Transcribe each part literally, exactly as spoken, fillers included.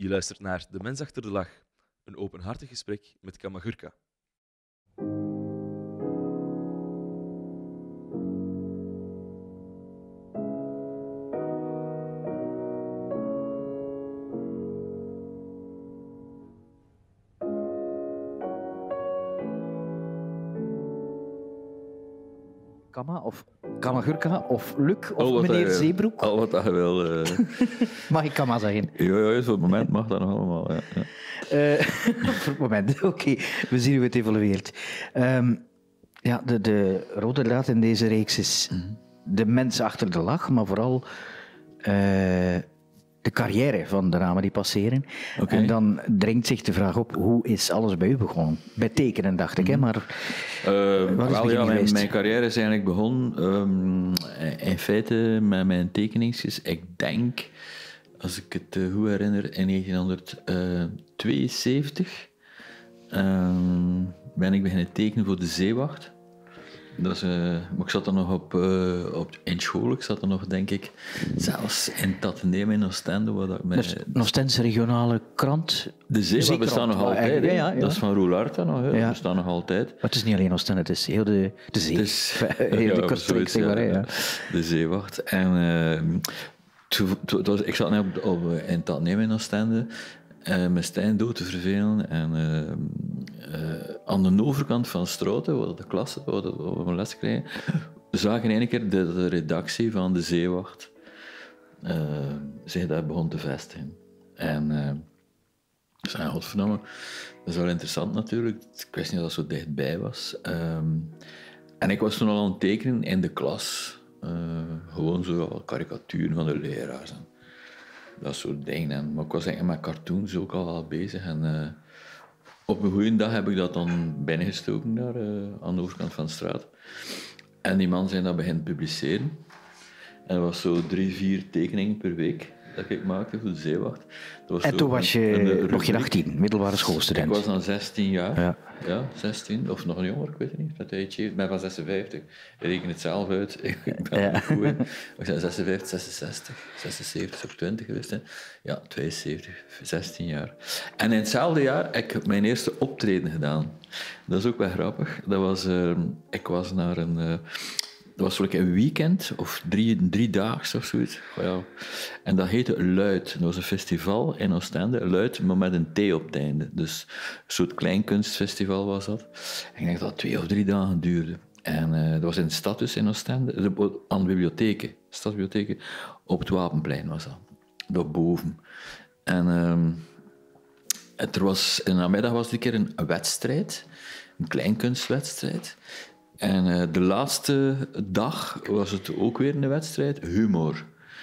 Je luistert naar De Mens Achter de Lach, een openhartig gesprek met Kamagurka. Kama of Kamagurka of Luc of Al wat meneer dat je- Zeebroek. Al wat dat je wil. uh, Mag ik Kama zeggen? Ja, ja, voor het moment mag dat nog allemaal. Ja, ja. Eh, voor het moment, oké. We zien hoe het evolueert. Ehm, ja, de, de rode draad in deze reeks is de mens achter de lach, maar vooral eh, de carrière van de namen die passeren. Oké. En dan dringt zich de vraag op, hoe is alles bij u begonnen? Bij tekenen, dacht ik, hè? Maar Uh, Wat is het wel, begin ja, mijn, geweest? mijn carrière is eigenlijk begonnen um, in feite met mijn tekeningsjes. Ik denk, als ik het uh, goed herinner, in negentien tweeënzeventig um, ben ik beginnen tekenen voor de Zeewacht. Dat is, uh, maar ik zat er nog op, uh, op in school, ik zat er nog, denk ik, zelfs in het Atheneum in Oostende. Waar dat dat is mij, nog steeds een regionale krant. de Zeewacht Zeekrant, bestaat nog maar altijd. eigenlijk- hè. ja, ja, ja. Dat is van Roularta nog, hè. Ja. Dat bestaat nog altijd. Maar het is niet alleen Oostende, het is heel de, de zee. Het is- heel ja, de kuststreek, zoiets, zeg maar. hè, ja. Ja. De Zeewacht. En uh, toen- toen- toen was- ik zat net op, op, in het Atheneum in Oostende, uh, met Stijn dood te vervelen. En uh, uh, aan de overkant van Strouten, waar de klasse, waar we waar we les kregen, zagen in één keer de, de redactie van de Zeewacht uh, zich daar begon te vestigen. En uh, ik zei, godverdomme, dat is wel interessant natuurlijk. Ik wist niet dat dat zo dichtbij was. Um, en ik was toen al aan het tekenen in de klas. Uh, gewoon zo karikaturen van de leraars en dat soort dingen. En, maar ik was eigenlijk met cartoons ook al wel bezig. En uh, op een goede dag heb ik dat dan binnengestoken daar uh, aan de overkant van de straat. En die man zijn dat beginnen publiceren. En dat was zo drie, vier tekeningen per week dat ik maakte voor de Zeewacht. Dat was En zo toen was je een- een nog geen rubriek. achttien, middelbare schoolstudent. Ik was dan zestien jaar. Ja. Ja, zestien. Of nog jonger, ik weet het niet. Dat tijdje. Ik ben van zesenvijftig. Ik reken het zelf uit. Ik ben Ja. niet goed in. Ik ben zesenvijftig, zesenzestig, zesenzeventig, ook twintig geweest. Hè. Ja, tweeënzeventig, zestien jaar. En in hetzelfde jaar heb ik mijn eerste optreden gedaan. Dat is ook wel grappig. Dat was, uh, ik was naar een... Uh, dat was voor een weekend, of drie, driedaags of zoiets. Oh ja. En dat heette Luid. Dat was een festival in Oostende, Luid, maar met een T op het einde. Dus een soort kleinkunstfestival was dat. En ik denk dat dat twee of drie dagen duurde. En uh, dat was in de stad dus, in Oostende, aan de bibliotheken, stadsbibliotheken, op het Wapenplein was dat. Daarboven. En um, er was, in de namiddag was die keer een wedstrijd, een kleinkunstwedstrijd. En uh, de laatste dag was het ook weer een wedstrijd, humor.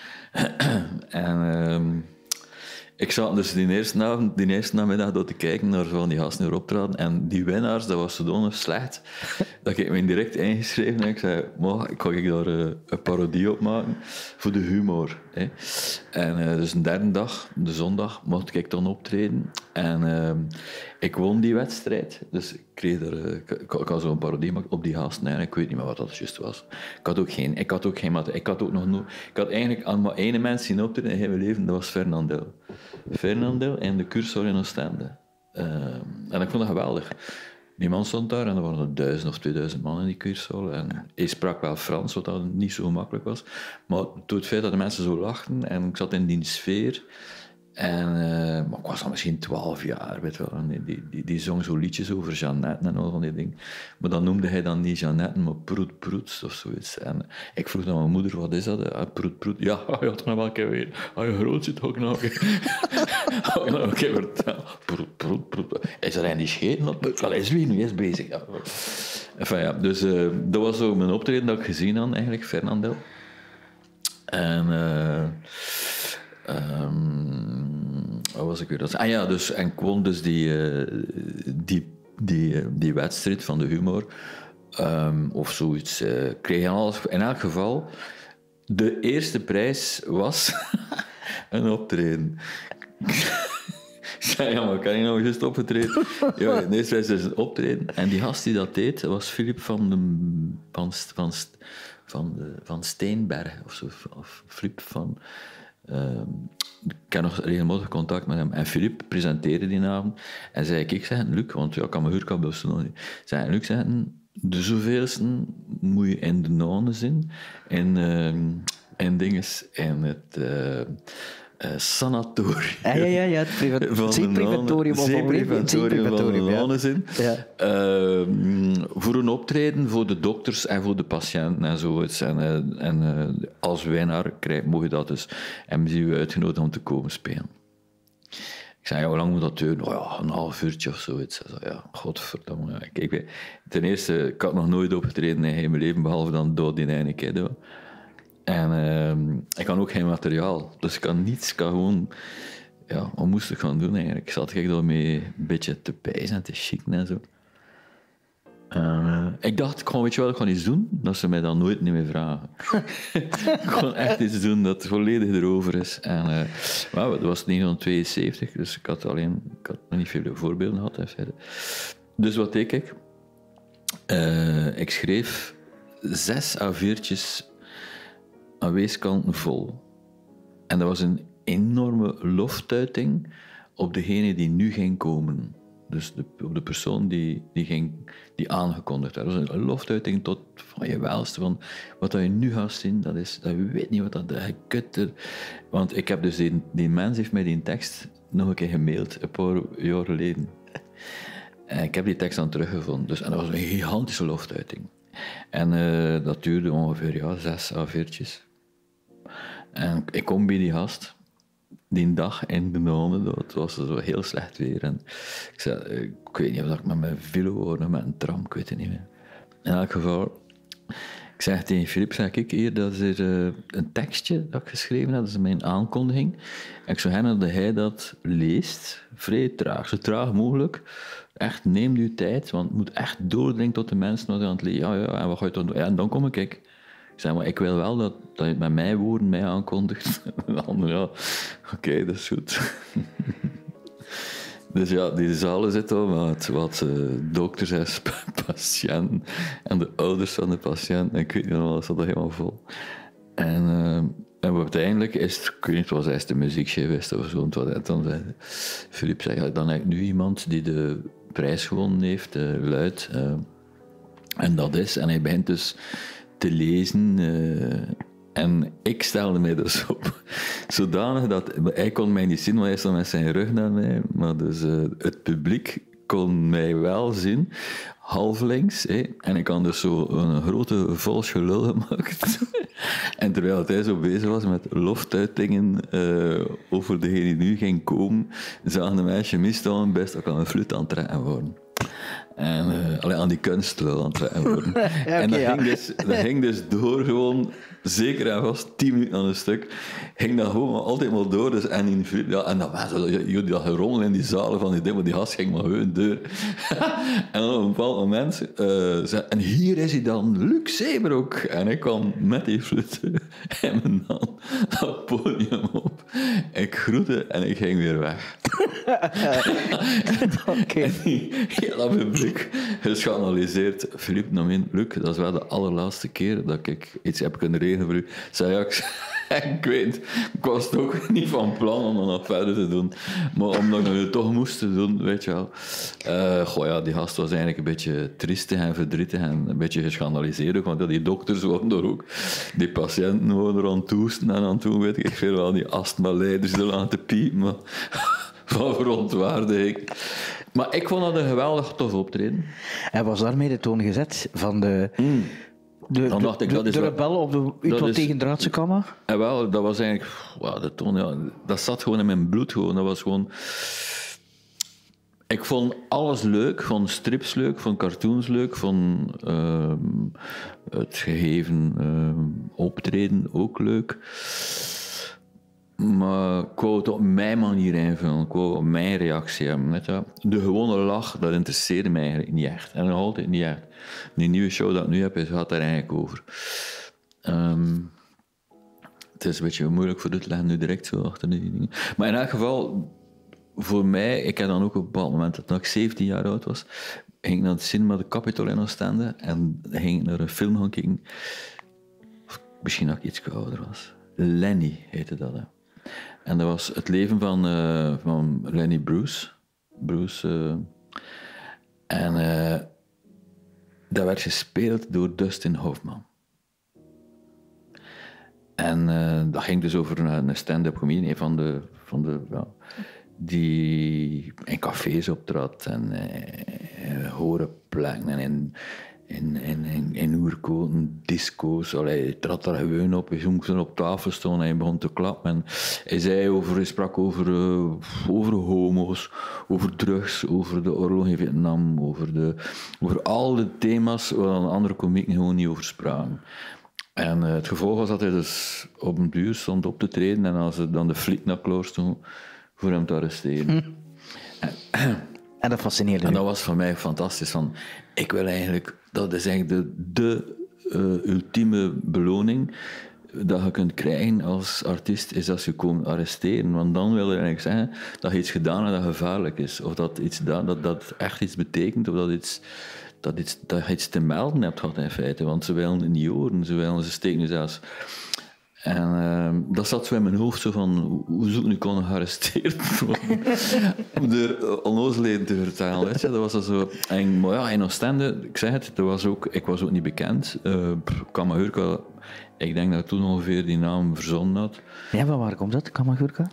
en uh, ik zat dus die eerste, avond, die eerste namiddag door te kijken naar van die gasten die erop traden. En die winnaars, dat was zodanig slecht, dat ik me direct ingeschreven en ik zei, mag ik, kan ik daar uh, een parodie op maken voor de humor. Hè? En uh, dus een derde dag, de zondag, mocht ik dan optreden. En uh, ik won die wedstrijd, dus ik kreeg er, uh, ik, ik had zo'n parodie gemaakt op die gasten en ik weet niet meer wat dat juist was. Ik had ook geen, ik had ook geen, ik had ook nog no, ik had eigenlijk aan maar één mens zien optreden in mijn leven, dat was Fernandel. Fernandel en de Cursor in Oostende. Uh, en ik vond dat geweldig. Die man stond daar en er waren er duizend of tweeduizend man in die Cursor. En hij sprak wel Frans, wat dat niet zo makkelijk was. Maar door het feit dat de mensen zo lachten en ik zat in die sfeer. En, uh, maar ik was dan misschien twaalf jaar, weet je wel. En die, die, die zong zo liedjes over Jeannette en al van die dingen. Maar dan noemde hij dan niet Jeannette, maar Proet Proet of zoiets. En ik vroeg aan mijn moeder, wat is dat? Ah, Proet Proet. Ja, je had nog wel een keer weer. Ah, je groot zit ook nog een keer. Ga ik nog een keer vertellen. Proet Proet Proet. Is er eigenlijk niet scheten? Wel, hij is weer nu eens bezig. Ja. Enfin, ja, dus uh, dat was zo mijn optreden dat ik gezien had, eigenlijk, Fernandel. En... Uh, Um, wat was ik weer? Ah ja, dus, en ik won dus die, uh, die, die, uh, die wedstrijd van de humor. Um, of zoiets. Uh, kreeg alles. In elk geval, de eerste prijs was een optreden. Ja, maar kan je nou juist opgetreden? Ja, de eerste prijs is een optreden. En die gast die dat deed, was Philip van de, van, van, van, de, van Steenberg. Of zo. Of Flip van... Uh, ik heb nog regelmatig contact met hem. En Philippe presenteerde die avond. En zei ik, ik zeg, Luc, want ja, ik kan mijn huurkabels nog niet. Zei Luc, zeg, de zoveelste moet je in de none zien. En, uh, en dinges, in het... Uh, Uh, sanatorium. Ja, ja, ja, het priva- zeepreventorium of zeepreventorium van de Lonenzin. Ja. Uh, voor een optreden voor de dokters en voor de patiënten en zoiets. En, uh, en uh, als winnaar krijg, mogen dat dus. En we zijn uitgenodigd om te komen spelen. Ik zei, ja, hoe lang moet dat duren? Oh ja, een half uurtje of zoiets. Ik zei, ja, godverdomme. Ja. Kijk, ten eerste, ik had nog nooit opgetreden in mijn leven, behalve dan dood in een keer. En uh, ik kan ook geen materiaal, dus ik kan niets, ik kan gewoon, ja, wat moest ik gaan doen eigenlijk? Ik zat ik daarmee een beetje te pijzen en te chicken en zo. Uh, ik dacht, ik ga, weet je wel, ik ga iets doen, dat ze mij dan nooit niet meer vragen. Ik ga echt iets doen dat volledig erover is. En, uh, well, dat was negentien tweeënzeventig, dus ik had alleen, ik had nog niet veel voorbeelden gehad. Dus wat deed ik? Uh, ik schreef zes A viertjes aan weeskanten vol. En dat was een enorme loftuiting op degene die nu ging komen. Dus de, op de persoon die, die, ging, die aangekondigd werd. Dat was een loftuiting tot van je welste. Van wat je nu gaat zien, dat is... Dat je weet niet wat dat... Je kunt er, want ik heb dus... Die, die mens heeft mij die tekst nog een keer gemaild, een paar jaar geleden. En ik heb die tekst dan teruggevonden. Dus, en dat was een gigantische loftuiting. En uh, dat duurde ongeveer ja, zes A viertjes. En ik kom bij die gast, die dag in de maanden, het was zo heel slecht weer. En ik zei, ik weet niet of ik met mijn vilo hoor, of met een tram, ik weet het niet meer. In elk geval, ik zeg tegen Filip, zeg ik hier, dat is er uh, een tekstje dat ik geschreven heb, dat is mijn aankondiging. En ik zou hen dat hij dat leest, vrij traag, zo traag mogelijk. Echt, neem je tijd, want het moet echt doordringen tot de mensen wat aan het lezen. Ja, ja, en wat ga je dan doen? Ja, en dan kom ik. Ik zeg, maar ik wil wel dat, dat je het met mijn woorden mij aankondigt. En dan, ja, oké, okay, dat is goed. Dus ja, die zalen zitten met wat uh, dokters en patiënten en de ouders van de patiënt. En ik weet niet allemaal, dat zat er helemaal vol. En, uh, en uiteindelijk is het, ik weet niet, het was eerst de muziekchef of zo. En dan zei Filip, zei, ja, dan heb ik nu iemand die de prijs gewonnen heeft, uh, luid. Uh, en dat is, en hij begint dus te lezen. Uh, en ik stelde mij dus op, zodanig dat... Hij kon mij niet zien, want hij stond met zijn rug naar mij. Maar dus uh, het publiek kon mij wel zien, halflinks. Hè, en ik had dus zo een grote vals gelul gemaakt. En terwijl hij zo bezig was met loftuitingen uh, over degene die nu ging komen, zagen de meisjes meestal best ook aan een fluit aan het trekken worden. En uh, allee, aan die kunstlul aan het trekken worden. Ja, okay, en dat, ja. ging dus, dat ging dus door gewoon, zeker en vast, tien minuten aan een stuk, ging dat gewoon altijd maar door. Dus, en, in, ja, en dat was jullie dat gerommel in die zalen van die dingen, maar die gast ging maar gewoon door. En dan op een bepaald moment, uh, zei, en hier is hij dan, Luc Zeebroek. En ik kwam met die fluit en mijn hand dat podium op. Ik groette en ik ging weer weg. Okay. Heel dat publiek geschaanaliseerd. Filip nam in, Luc, dat is wel de allerlaatste keer dat ik iets heb kunnen regelen voor u. Zei ja, ik, ik weet, ik was toch niet van plan om dat nog verder te doen. Maar omdat ik het toch moest doen, weet je wel. Uh, goh ja, die gast was eigenlijk een beetje triestig en verdrietig en een beetje geschandaliseerd. Want ja, die dokters waren er ook. Die patiënten waren er aan het toesten en aan toe, weet ik veel wel. Die astmaleiders er aan te piepen. Maar van verontwaardiging. Maar ik vond dat een geweldig tof optreden. En was daarmee de toon gezet van de... Mm. De, dan dacht ik, de, dat is de rebel op de iets wat tegendraadse kammer? En wel, dat was eigenlijk... Wow, de toon, ja, dat zat gewoon in mijn bloed. Gewoon. Dat was gewoon... Ik vond alles leuk. Ik vond strips leuk, ik vond cartoons leuk, ik vond uh, het gegeven uh, optreden ook leuk. Maar ik wou het op mijn manier invullen. Ik wou op mijn reactie hebben. Net, ja. De gewone lach, dat interesseerde mij eigenlijk niet echt. En nog altijd niet echt. Die nieuwe show dat ik nu heb, gaat daar eigenlijk over. Um, het is een beetje moeilijk voor dit te leggen nu direct zo achter die dingen. Maar in elk geval, voor mij, ik heb dan ook op een bepaald moment, dat ik zeventien jaar oud was, ging ik naar het cinema de Capitol in Oostende en ging ik naar een film gaan kijken. Misschien dat ik iets ouder was. Lenny heette dat. Hè. En dat was het leven van, uh, van Lenny Bruce. Bruce uh, en uh, dat werd gespeeld door Dustin Hoffman. En uh, dat ging dus over een, een stand-up comedian, een van de... Van de ja, die in cafés optrad en uh, horen plekken en in, in, in, in, in oerkoten, disco's. Allee, hij trad daar gewoon op, hij zong zo op tafel staan en hij begon te klappen. En hij, zei over, hij sprak over, uh, over homo's, over drugs, over de oorlog in Vietnam, over, de, over al de thema's waar andere komieken gewoon niet over spraken. En uh, het gevolg was dat hij dus op een duur stond op te treden en als ze dan de fliek naar Kloor stond voor hem te arresteren. Hm. En, en dat fascineerde En dat was voor mij fantastisch. Van, ik wil eigenlijk, dat is eigenlijk de, de uh, ultieme beloning dat je kunt krijgen als artiest, is als je komt arresteren. Want dan wil je eigenlijk zeggen dat je iets gedaan hebt dat gevaarlijk is. Of dat, iets, dat, dat, dat echt iets betekent, of dat iets... Dat, iets, dat je iets te melden hebt gehad in feite, want ze willen het niet horen, ze willen ze steken zelfs. En uh, dat zat zo in mijn hoofd, zo van, hoe zou ik nu kunnen gearresteerd worden? Om de onnozelheden te vertellen, weet je. Dat was dat zo. En, maar ja, in Oostende, ik zeg het, dat was ook, ik was ook niet bekend. Uh, Kamagurka, ik denk dat ik toen ongeveer die naam verzonnen had. Ja, maar waar komt dat, Kamagurka?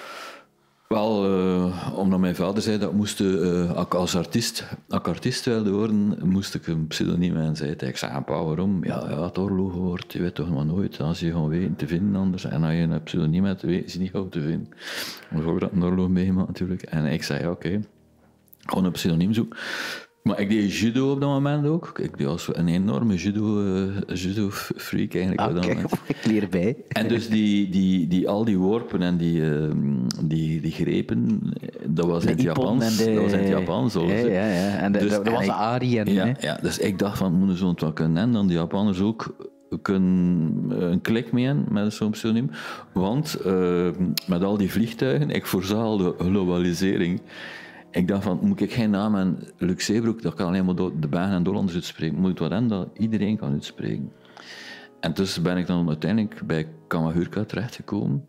Wel, uh, omdat mijn vader zei dat moest, uh, als artiest, als ik artiest wilde worden, moest ik een pseudoniem inzetten. Ik zei, pa, waarom? Ja, ja, het oorlog wordt, je weet toch maar nooit. Als je gewoon weet te vinden anders, en als je een pseudoniem hebt, weet je niet hoe te vinden. Ik heb dat een oorlog meegemaakt natuurlijk. En ik zei, oké, okay, gewoon een pseudoniem zoeken. Maar ik deed judo op dat moment ook. Ik was een enorme judo, uh, judo-freak eigenlijk. Ah, kijk, ik leer bij. En dus die, die, die, al die worpen en die, uh, die, die grepen, dat was, in het, Japans, de... dat was in het Japans. Ja, ja, ja. En de, dus, dat was de Ari. En, ja, ja, dus ik dacht van, moeten ze het wel kunnen. En dan die Japanners ook kunnen een klik mee in met zo'n pseudoniem. Want uh, met al die vliegtuigen, ik voorzag de globalisering. Ik dacht van, moet ik geen naam en Luc Zeebroek, dat kan alleen maar de Belgen en Hollanders uitspreken. Moet het wat in dat iedereen kan uitspreken. En dus ben ik dan uiteindelijk bij Kamagurka terechtgekomen.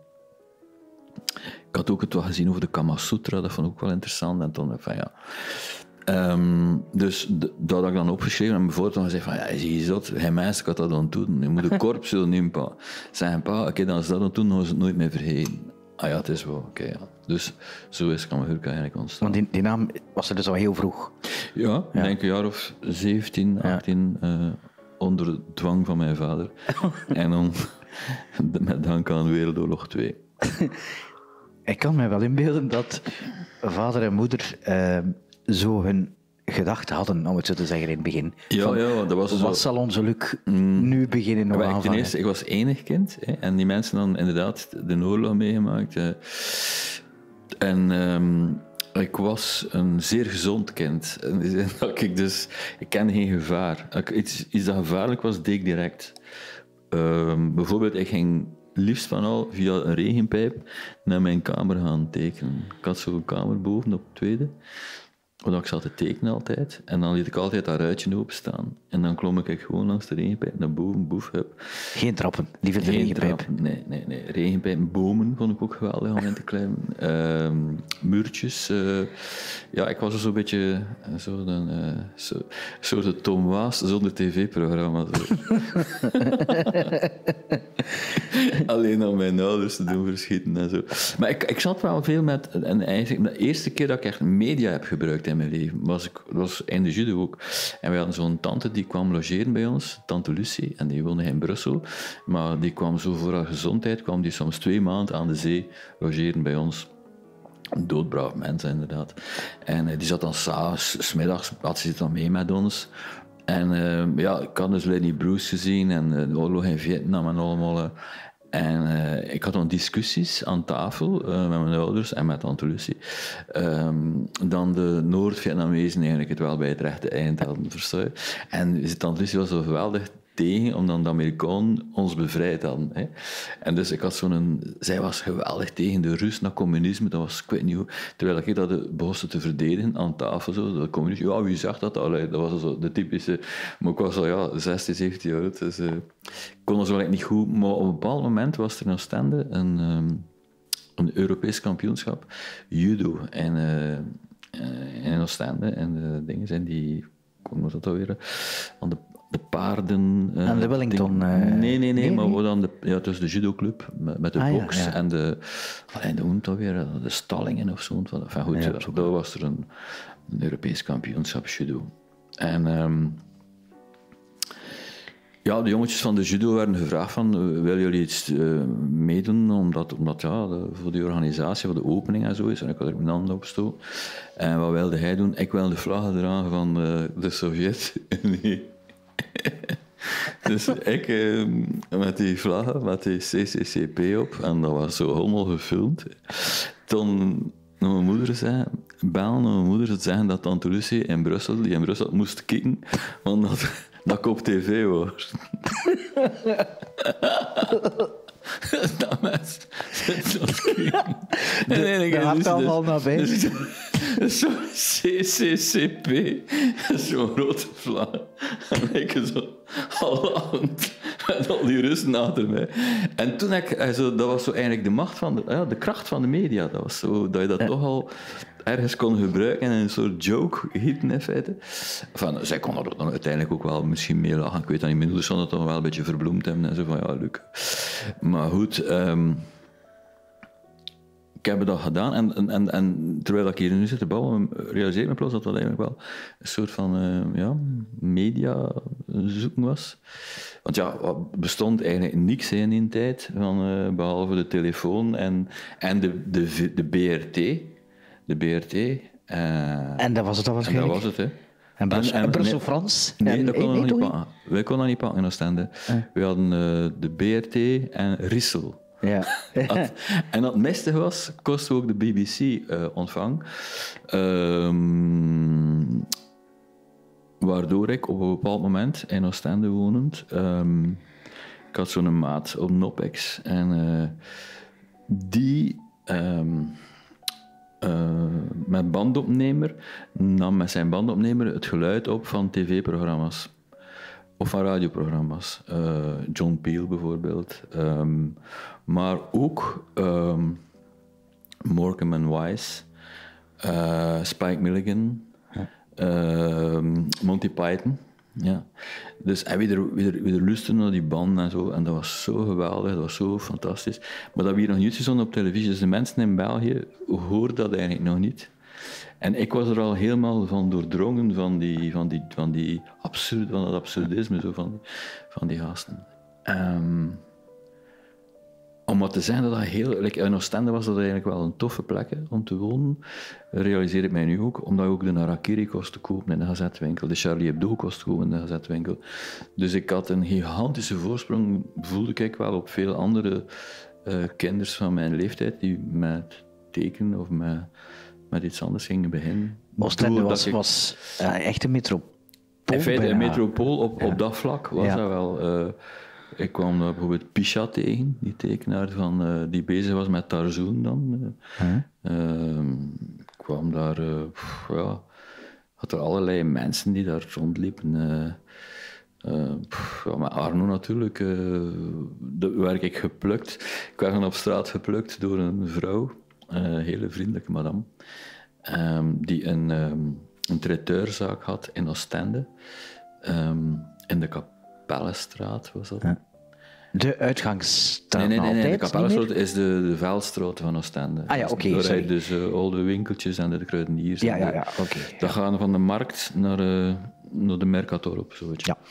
Ik had ook het wat gezien over de Kama Sutra, dat vond ik ook wel interessant. En toen van ja... Um, dus d- dat had ik dan opgeschreven en bijvoorbeeld dan gezegd van, ja, zie je zot, geen mens kan dat dan doen. Je moet een korps zullen pa. Zeggen, pa, oké, okay, dan is dat dan doen, dan is het nooit meer vergeten. Ah ja, het is wel, oké, okay, ja. Dus zo is Kamagurka eigenlijk ontstaan. Want die, die naam was er dus al heel vroeg? Ja, ik ja. denk een jaar of zeventien, achttien, ja. uh, onder dwang van mijn vader. En dan met dank aan Wereldoorlog twee. Ik kan me wel inbeelden dat vader en moeder uh, zo hun gedachten hadden, om het zo te zeggen, in het begin. Ja, van, ja, dat was wat zo... zal onze Luc mm, nu beginnen nog aanvangen? Ten eerste, ik was enig kind, hè, en die mensen dan inderdaad de oorlog meegemaakt. Uh, en um, ik was een zeer gezond kind. In de zin dat ik dus... Ik kende geen gevaar. Als iets, iets dat gevaarlijk was, deed ik direct. Um, bijvoorbeeld, ik ging liefst van al via een regenpijp naar mijn kamer gaan tekenen. Ik had zo'n kamer boven op het tweede. Want ik zat te tekenen altijd. En dan liet ik altijd dat ruitje openstaan. En dan klom ik gewoon langs de regenpijp naar boven, boef, hup. Geen trappen, liever de Geen regenpijp. Trappen, nee, nee, nee. Regenpijpen, bomen vond ik ook geweldig om in te klimmen. Uh, muurtjes. Uh, ja, ik was er zo'n beetje zo een uh, zo, soort Tom Waas zonder tv-programma. Zo. Alleen om mijn ouders te doen verschieten en zo. Maar ik, ik zat wel veel met... En eigenlijk, de eerste keer dat ik echt media heb gebruikt in mijn leven, was ik was in de judo ook. En we hadden zo'n tante die kwam logeren bij ons, tante Lucie, en die woonde in Brussel. Maar die kwam zo voor haar gezondheid, kwam die soms twee maanden aan de zee logeren bij ons. Een doodbraaf mens, inderdaad. En uh, die zat dan s'avonds, 's middags, had ze dan mee met ons. En uh, ja, ik had dus Lenny Bruce gezien en uh, de oorlog in Vietnam en allemaal. Uh, En uh, ik had dan discussies aan tafel uh, met mijn ouders en met tante Lucie. Um, dan de Noord-Vietnamezen eigenlijk het wel bij het rechte eind hadden, verstaan. En tante Lucie was zo geweldig tegen, omdat de Amerikanen ons bevrijd hadden. Hè. En dus ik had zo'n... Zij was geweldig tegen de Rus naar communisme, dat was, ik weet niet hoe... Terwijl ik dat begon te verdedigen aan tafel, zo, de communisme. Ja, wie zegt dat? Allee, dat was zo de typische... Maar ik was al ja, zestien, zeventien jaar oud, dus... Uh, ik kon dat zo niet goed... Maar op een bepaald moment was er in Oostende een... Um, een Europees kampioenschap judo en, uh, uh, in Oostende. En de dingen zijn die, hoe was dat alweer? Aan de, de paarden. Uh, aan de Wellington? Uh, nee, nee, nee, nee, maar nee? Dan de, ja, het is de judoclub met, met de ah, box ja, ja. en de, alleen de, hoe noemt dat weer? De stallingen of zo. Enfin, goed, ja, dat was er een, een Europees kampioenschap judo. En... Um, Ja, de jongetjes van de judo werden gevraagd van, uh, willen jullie iets uh, meedoen, omdat, omdat ja, de, voor de organisatie, voor de opening en zo is. En ik had er mijn handen opgestoken. En wat wilde hij doen? Ik wilde de vlaggen dragen van uh, de Sovjet-Unie. Dus ik uh, met die vlaggen, met die C C C P op, en dat was zo helemaal gefilmd. Toen naar mijn moeder zei, bellen naar mijn moeder, ze zeggen dat Tante Lucie in Brussel, die in Brussel moest kijken, want dat... dat ik op tv was. Dat mensen zitten aan het kijken. De, nee, nee, de hart allemaal nabij. Dus, zo'n C C C P, zo'n rode vlag. En ik zo al lachend met al die Russen achter mij. En toen ik, also, dat was zo eigenlijk de macht van de, ja, de kracht van de media. Dat was zo, dat je dat ja. toch al ergens kon gebruiken en een soort joke gieten in feite. Enfin, zij kon er dan uiteindelijk ook wel misschien mee lachen. Ik weet dat niet, mijn moeder stond dat dan wel een beetje verbloemd hebben en zo van ja, leuk. Maar goed, um, ik heb dat gedaan en, en, en, en terwijl ik hier nu zit te bouwen, realiseer ik me plots dat dat eigenlijk wel een soort van uh, ja, media zoeken was. Want ja, er bestond eigenlijk niks in die tijd, van, uh, behalve de telefoon en, en de, de, de B R T. De B R T. Uh, en dat was het dan waarschijnlijk? En dat was het, hè. En, Brus- en, en Brussel-Frans? Nee, en, dat kon nee, nog niet pakken. Wij konden dat niet pakken in Oostende. Uh. We hadden uh, de B R T en Rissel. Ja. dat, en dat het meeste was, kostte ook de B B C uh, ontvang. Um, waardoor ik op een bepaald moment in Oostende wonend, um, ik had zo'n maat op Nopex en uh, die um, uh, met bandopnemer nam met zijn bandopnemer het geluid op van tv-programma's. Of van radioprogramma's. Uh, John Peel bijvoorbeeld. Um, maar ook um, Morecambe and Wise, uh, Spike Milligan, uh, Monty Python. Ja. Dus en wie er, wie, er, wie er lustte naar die banden en zo. En dat was zo geweldig, dat was zo fantastisch. Maar dat we hier nog niet uitgezonden op televisie. Dus de mensen in België hoorden dat eigenlijk nog niet. En ik was er al helemaal van doordrongen van, die, van, die, van, die absurd, van dat absurdisme zo van, van die gasten. Um, om maar te zeggen dat dat heel... Like, in Oostende was dat eigenlijk wel een toffe plek hè, om te wonen. Realiseer ik mij nu ook, omdat ik ook de Harakiri kost te kopen in de gazetwinkel, de Charlie Hebdo kost te kopen in de gazetwinkel. Dus ik had een gigantische voorsprong, voelde ik wel, op veel andere uh, kinders van mijn leeftijd die met tekenen of met... met iets anders gingen beginnen. Oostende was, ik... was uh, echt een metropool. In feite, een metropool op, ja. op dat vlak was ja. dat wel. Uh, ik kwam daar bijvoorbeeld Pisha tegen, die tekenaar van, uh, die bezig was met Tarzoen dan. Uh, huh? uh, ik kwam daar, uh, pff, ja, had er allerlei mensen die daar rondliepen. Uh, uh, pff, ja, met Arno natuurlijk, uh, dat werd ik geplukt. Ik werd dan op straat geplukt door een vrouw. Een uh, hele vriendelijke madame, um, die een, um, een traiteurzaak had in Oostende, um, in de Kapellenstraat was dat. Ja. De uitgangsstraat. Nee, nee, nee, nee. de Kapellenstraat is de, de vuilstraat van Oostende. Ah ja, oké, okay, sorry. Dus uh, al de winkeltjes en de kruideniers. Ja, ja, ja, oké. Okay, dat ja. gaan van de markt naar, uh, naar de Mercator op, zoiets. Ja.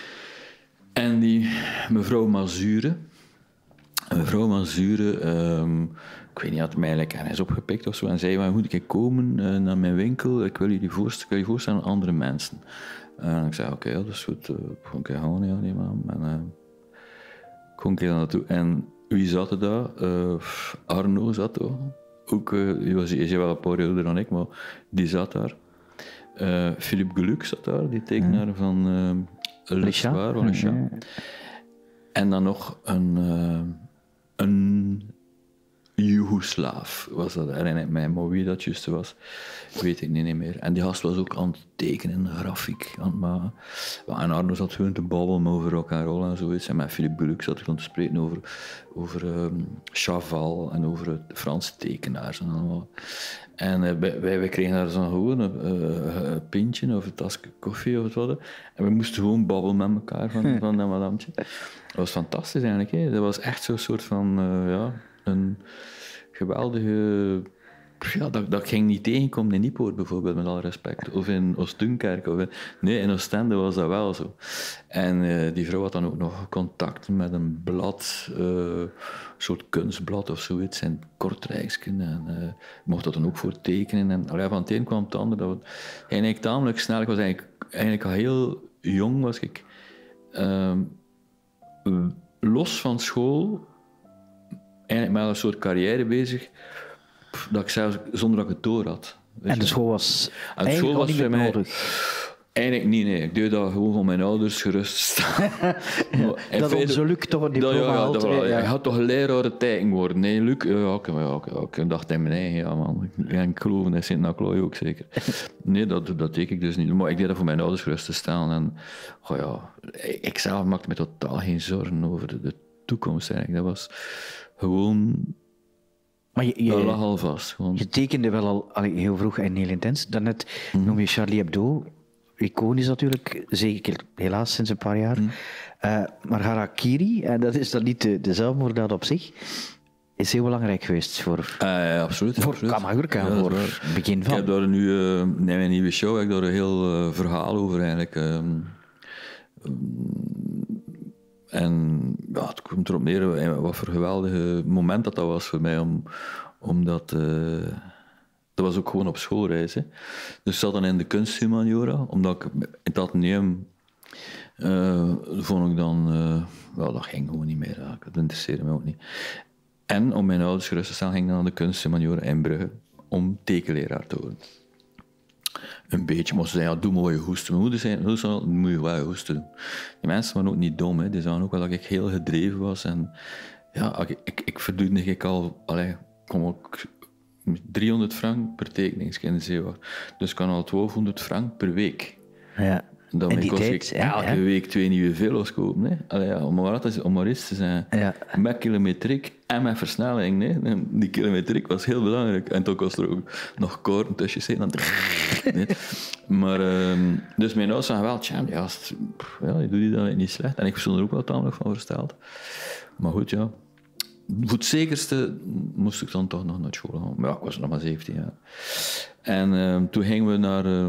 En die mevrouw Mazure, mevrouw Mazure, um, ik weet niet, had mij like ergens opgepikt of zo en zei, waar moet ik komen uh, naar mijn winkel? Ik wil jullie voorstellen, je voorstellen aan andere mensen. En ik zei, oké, okay, dat is goed. Uh, gewoon een keer gaan, ja, die man. En uh, ik kon een keer naartoe. En wie zat er daar? Uh, Arno zat er. Ook, uh, die was is wel een paar ouder dan ik, maar die zat daar. Uh, Philippe Geluc zat daar, die tekenaar mm. van uh, Le Soir, van Le Chat. Mm. En dan nog een... Uh, een Joegoslaaf was dat, herinner ik mij. Maar wie dat juist was, weet ik niet meer. En die gast was ook aan het tekenen, grafiek aan het maken. En Arno zat gewoon te babbelen over rock and roll en zoiets. En met Philippe Bullock zat ik aan te spreken over, over um, Chaval en over de Franse tekenaars en allemaal. En uh, wij, wij kregen daar zo'n gewoon een, uh, een pintje of een tasje koffie of wat. En we moesten gewoon babbelen met elkaar van, van dat madamtje. Dat was fantastisch eigenlijk. Hè. Dat was echt zo'n soort van, uh, ja, een geweldige... Ja, dat, dat ging niet tegenkomen in Niepoort bijvoorbeeld, met alle respect. Of in Oost-Dunkerque. Of in, nee, in Oostende was dat wel zo. En uh, die vrouw had dan ook nog contact met een blad, uh, een soort kunstblad of zoiets, in Kortrijksken. En uh, mocht dat dan ook voor tekenen. En allee, van het een kwam het ander. Dat was eigenlijk tamelijk snel. Ik was eigenlijk, eigenlijk al heel jong, was ik uh, los van school, eigenlijk met een soort carrière bezig, dat ik zelfs zonder dat ik het door had. En de school was en de eigenlijk school al was niet voor meer mij nodig? Eigenlijk niet, nee. Ik deed dat gewoon van mijn ouders gerust staan. ja, dat onze Luc toch een diploma dat, ja, haalt. dat, Ja, ja. ja. Je had toch leraar teken worden? Nee, Luc? Ja, oké, ja, oké, oké. Ik dacht in mijn eigen, ja man. Ik geloof in Sint-Naclooi ook zeker. Nee, dat, dat deed ik dus niet. Maar ik deed dat voor mijn ouders gerust te staan. En oh ja, ik zelf maakte me totaal geen zorgen over de, de toekomst eigenlijk. Dat was gewoon... Maar je, je, dat lag al vast. Gewoon. Je tekende wel al allee, heel vroeg en heel intens. Daarnet Mm. noem je Charlie Hebdo. Iconisch natuurlijk, zeker helaas sinds een paar jaar. Mm. Uh, maar Harakiri, en dat is dan niet de, de zelfmoorddaad op zich, is heel belangrijk geweest voor, Uh, ja, absoluut. voor absoluut. Kamagurka, Ja, voor het begin van. Ik heb daar nu, uh, in mijn nieuwe show, heb ik daar een heel uh, verhaal over eigenlijk. Um, um, en ja, het komt erop neer wat voor geweldige moment dat, dat was voor mij, om, omdat... Uh, dat was ook gewoon op schoolreis. Hè. Dus ik zat dan in de kunsthumaniora, omdat ik in het ateneum uh, vond ik dan... Uh, wel, dat ging gewoon niet meer. Ja. Dat interesseerde me ook niet. En om mijn ouders gerust te stellen, ging ik naar de kunsthumaniora in Brugge om tekenleraar te worden. Een beetje, maar ze zeiden, ja, doe maar wat je hoest. Mijn moeder zei, dan moet je wat je hoest doen. Die mensen waren ook niet dom, hè. Die zagen ook wel dat ik heel gedreven was. En ja, ik, ik, ik verdiende ik al... Allee, kom ook... driehonderd frank per tekeningskind. Dus ik kan al twaalfhonderd frank per week. Ja. Daarmee kost ik elke ja. week twee nieuwe velo's kopen. Hè. Allee, ja, om, maar is, om maar eens te zijn. Ja. Met kilometriek en met versnelling. Hè. Die kilometriek was heel belangrijk. En toen kost er ook nog koorden tussen zitten. Nee. Maar, um, dus mijn ouders zeggen wel, tja, ja, ja, je doet die dan niet slecht. En ik stond er ook wel tamelijk van versteld. Maar goed, ja. Voor het zekerste moest ik dan toch nog naar school gaan. Maar ja, ik was nog maar zeventien jaar. En uh, toen gingen we naar, uh,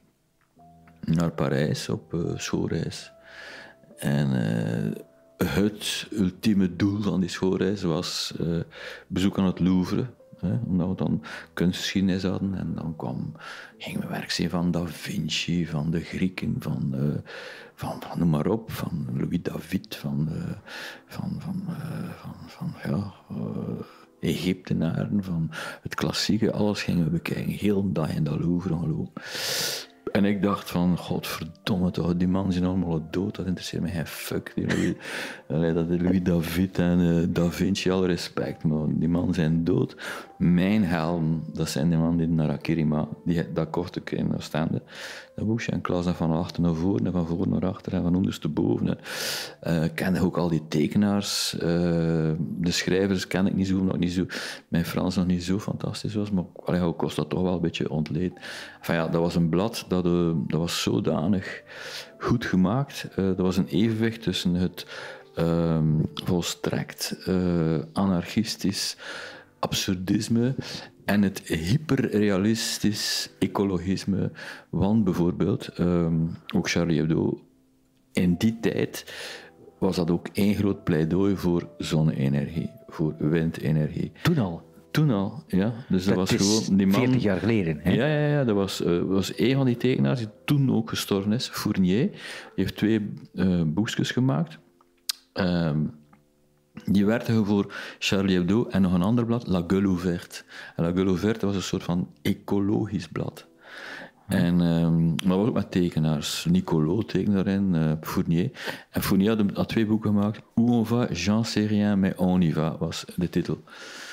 naar Parijs op uh, schoolreis. En uh, het ultieme doel van die schoolreis was uh, bezoek aan het Louvre. Hè, omdat we dan kunstgeschiedenis hadden. En dan kwam, gingen we werk zien van Da Vinci, van de Grieken, van... Uh, Van, van, noem maar op, van Louis David, van, uh, van, van, uh, van, van ja, uh, Egyptenaren, van het klassieke, alles gingen we bekijken. Heel een dag in dat Louvre gelopen. En ik dacht van, godverdomme toch, die mannen zijn allemaal dood, dat interesseert me geen fuck. Die Louis, allee, dat is Louis David en uh, Da Vinci, alle respect, maar die mannen zijn dood. Mijn helden, dat zijn die mannen die naar Akirima, die, dat kocht ik in Oostende. Dat boekje, een klas van achter naar voren en van voor naar achter en van ondersteboven. Uh, ik kende ook al die tekenaars, uh, de schrijvers ken ik niet zo, nog niet zo, mijn Frans nog niet zo fantastisch was, maar allee, hoe kost dat toch wel een beetje ontleed. Enfin, ja, dat was een blad, dat, uh, dat was zodanig goed gemaakt. Uh, dat was een evenwicht tussen het uh, volstrekt uh, anarchistisch absurdisme en het hyperrealistisch ecologisme. Want bijvoorbeeld, um, ook Charlie Hebdo, in die tijd was dat ook één groot pleidooi voor zonne-energie, voor windenergie. Toen al? Toen al, ja. Dus dat, dat was gewoon... Die man, veertig jaar geleden, hè? Ja, ja, ja. Dat was, uh, was één van die tekenaars die toen ook gestorven is, Fournier. Die heeft twee uh, boekjes gemaakt. Um, Die werkte voor Charlie Hebdo en nog een ander blad, La Gueule Ouverte. En La Gueule Ouverte was een soort van ecologisch blad. En, um, maar ook met tekenaars. Nicolo tekende daarin, uh, Fournier. En Fournier had, had twee boeken gemaakt. Où on va, j'en sais rien, mais on y va, was de titel.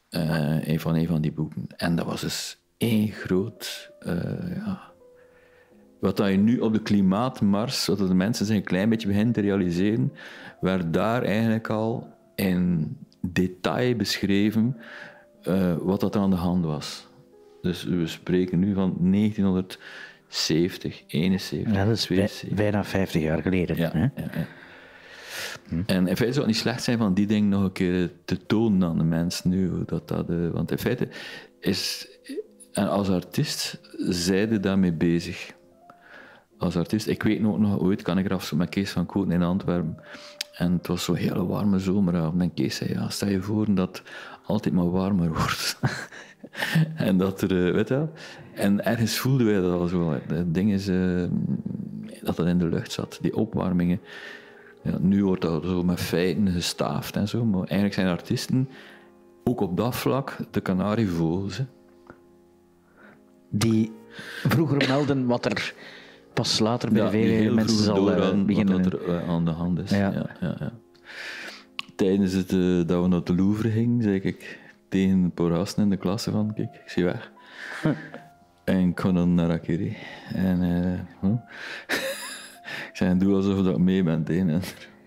Uh, een van een van die boeken. En dat was dus één groot... Uh, ja. Wat dat je nu op de klimaatmars, wat de mensen zich een klein beetje beginnen te realiseren, werd daar eigenlijk al in detail beschreven uh, wat dat aan de hand was. Dus we spreken nu van negentienhonderdzeventig, eenenzeventig, ja, dat is tweeënzeventig. Bijna vijftig jaar geleden. Ja, hè? ja, ja. Hm. En in feite zou het niet slecht zijn van die dingen nog een keer te tonen aan de mensen nu. Dat dat, uh, want in feite is... En als artiest zijn je daarmee bezig. Als artiest. Ik weet nog, nog ooit, kan ik er af met Kees van Kooten in Antwerpen. En het was zo'n hele warme zomeravond. En Kees zei, ja, stel je voor dat het altijd maar warmer wordt. En dat er, uh, weet je wel. En ergens voelden wij dat al zo. Het ding is uh, dat dat in de lucht zat, die opwarmingen. Ja, nu wordt dat zo met feiten gestaafd en zo, maar eigenlijk zijn artiesten ook op dat vlak de kanarievogels. Hè. Die vroeger melden wat er pas later bij ja, de vele mensen zal uh, beginnen. Wat er uh, aan de hand is. Ja. Ja, ja, ja. Tijdens het, uh, dat we naar de Louvre gingen, zei ik tegen de porassen in de klasse van, kijk, ik zie weg. Huh. En ik ga dan naar Harakiri. En uh, huh? ik zei, doe alsof ik mee ben tegen.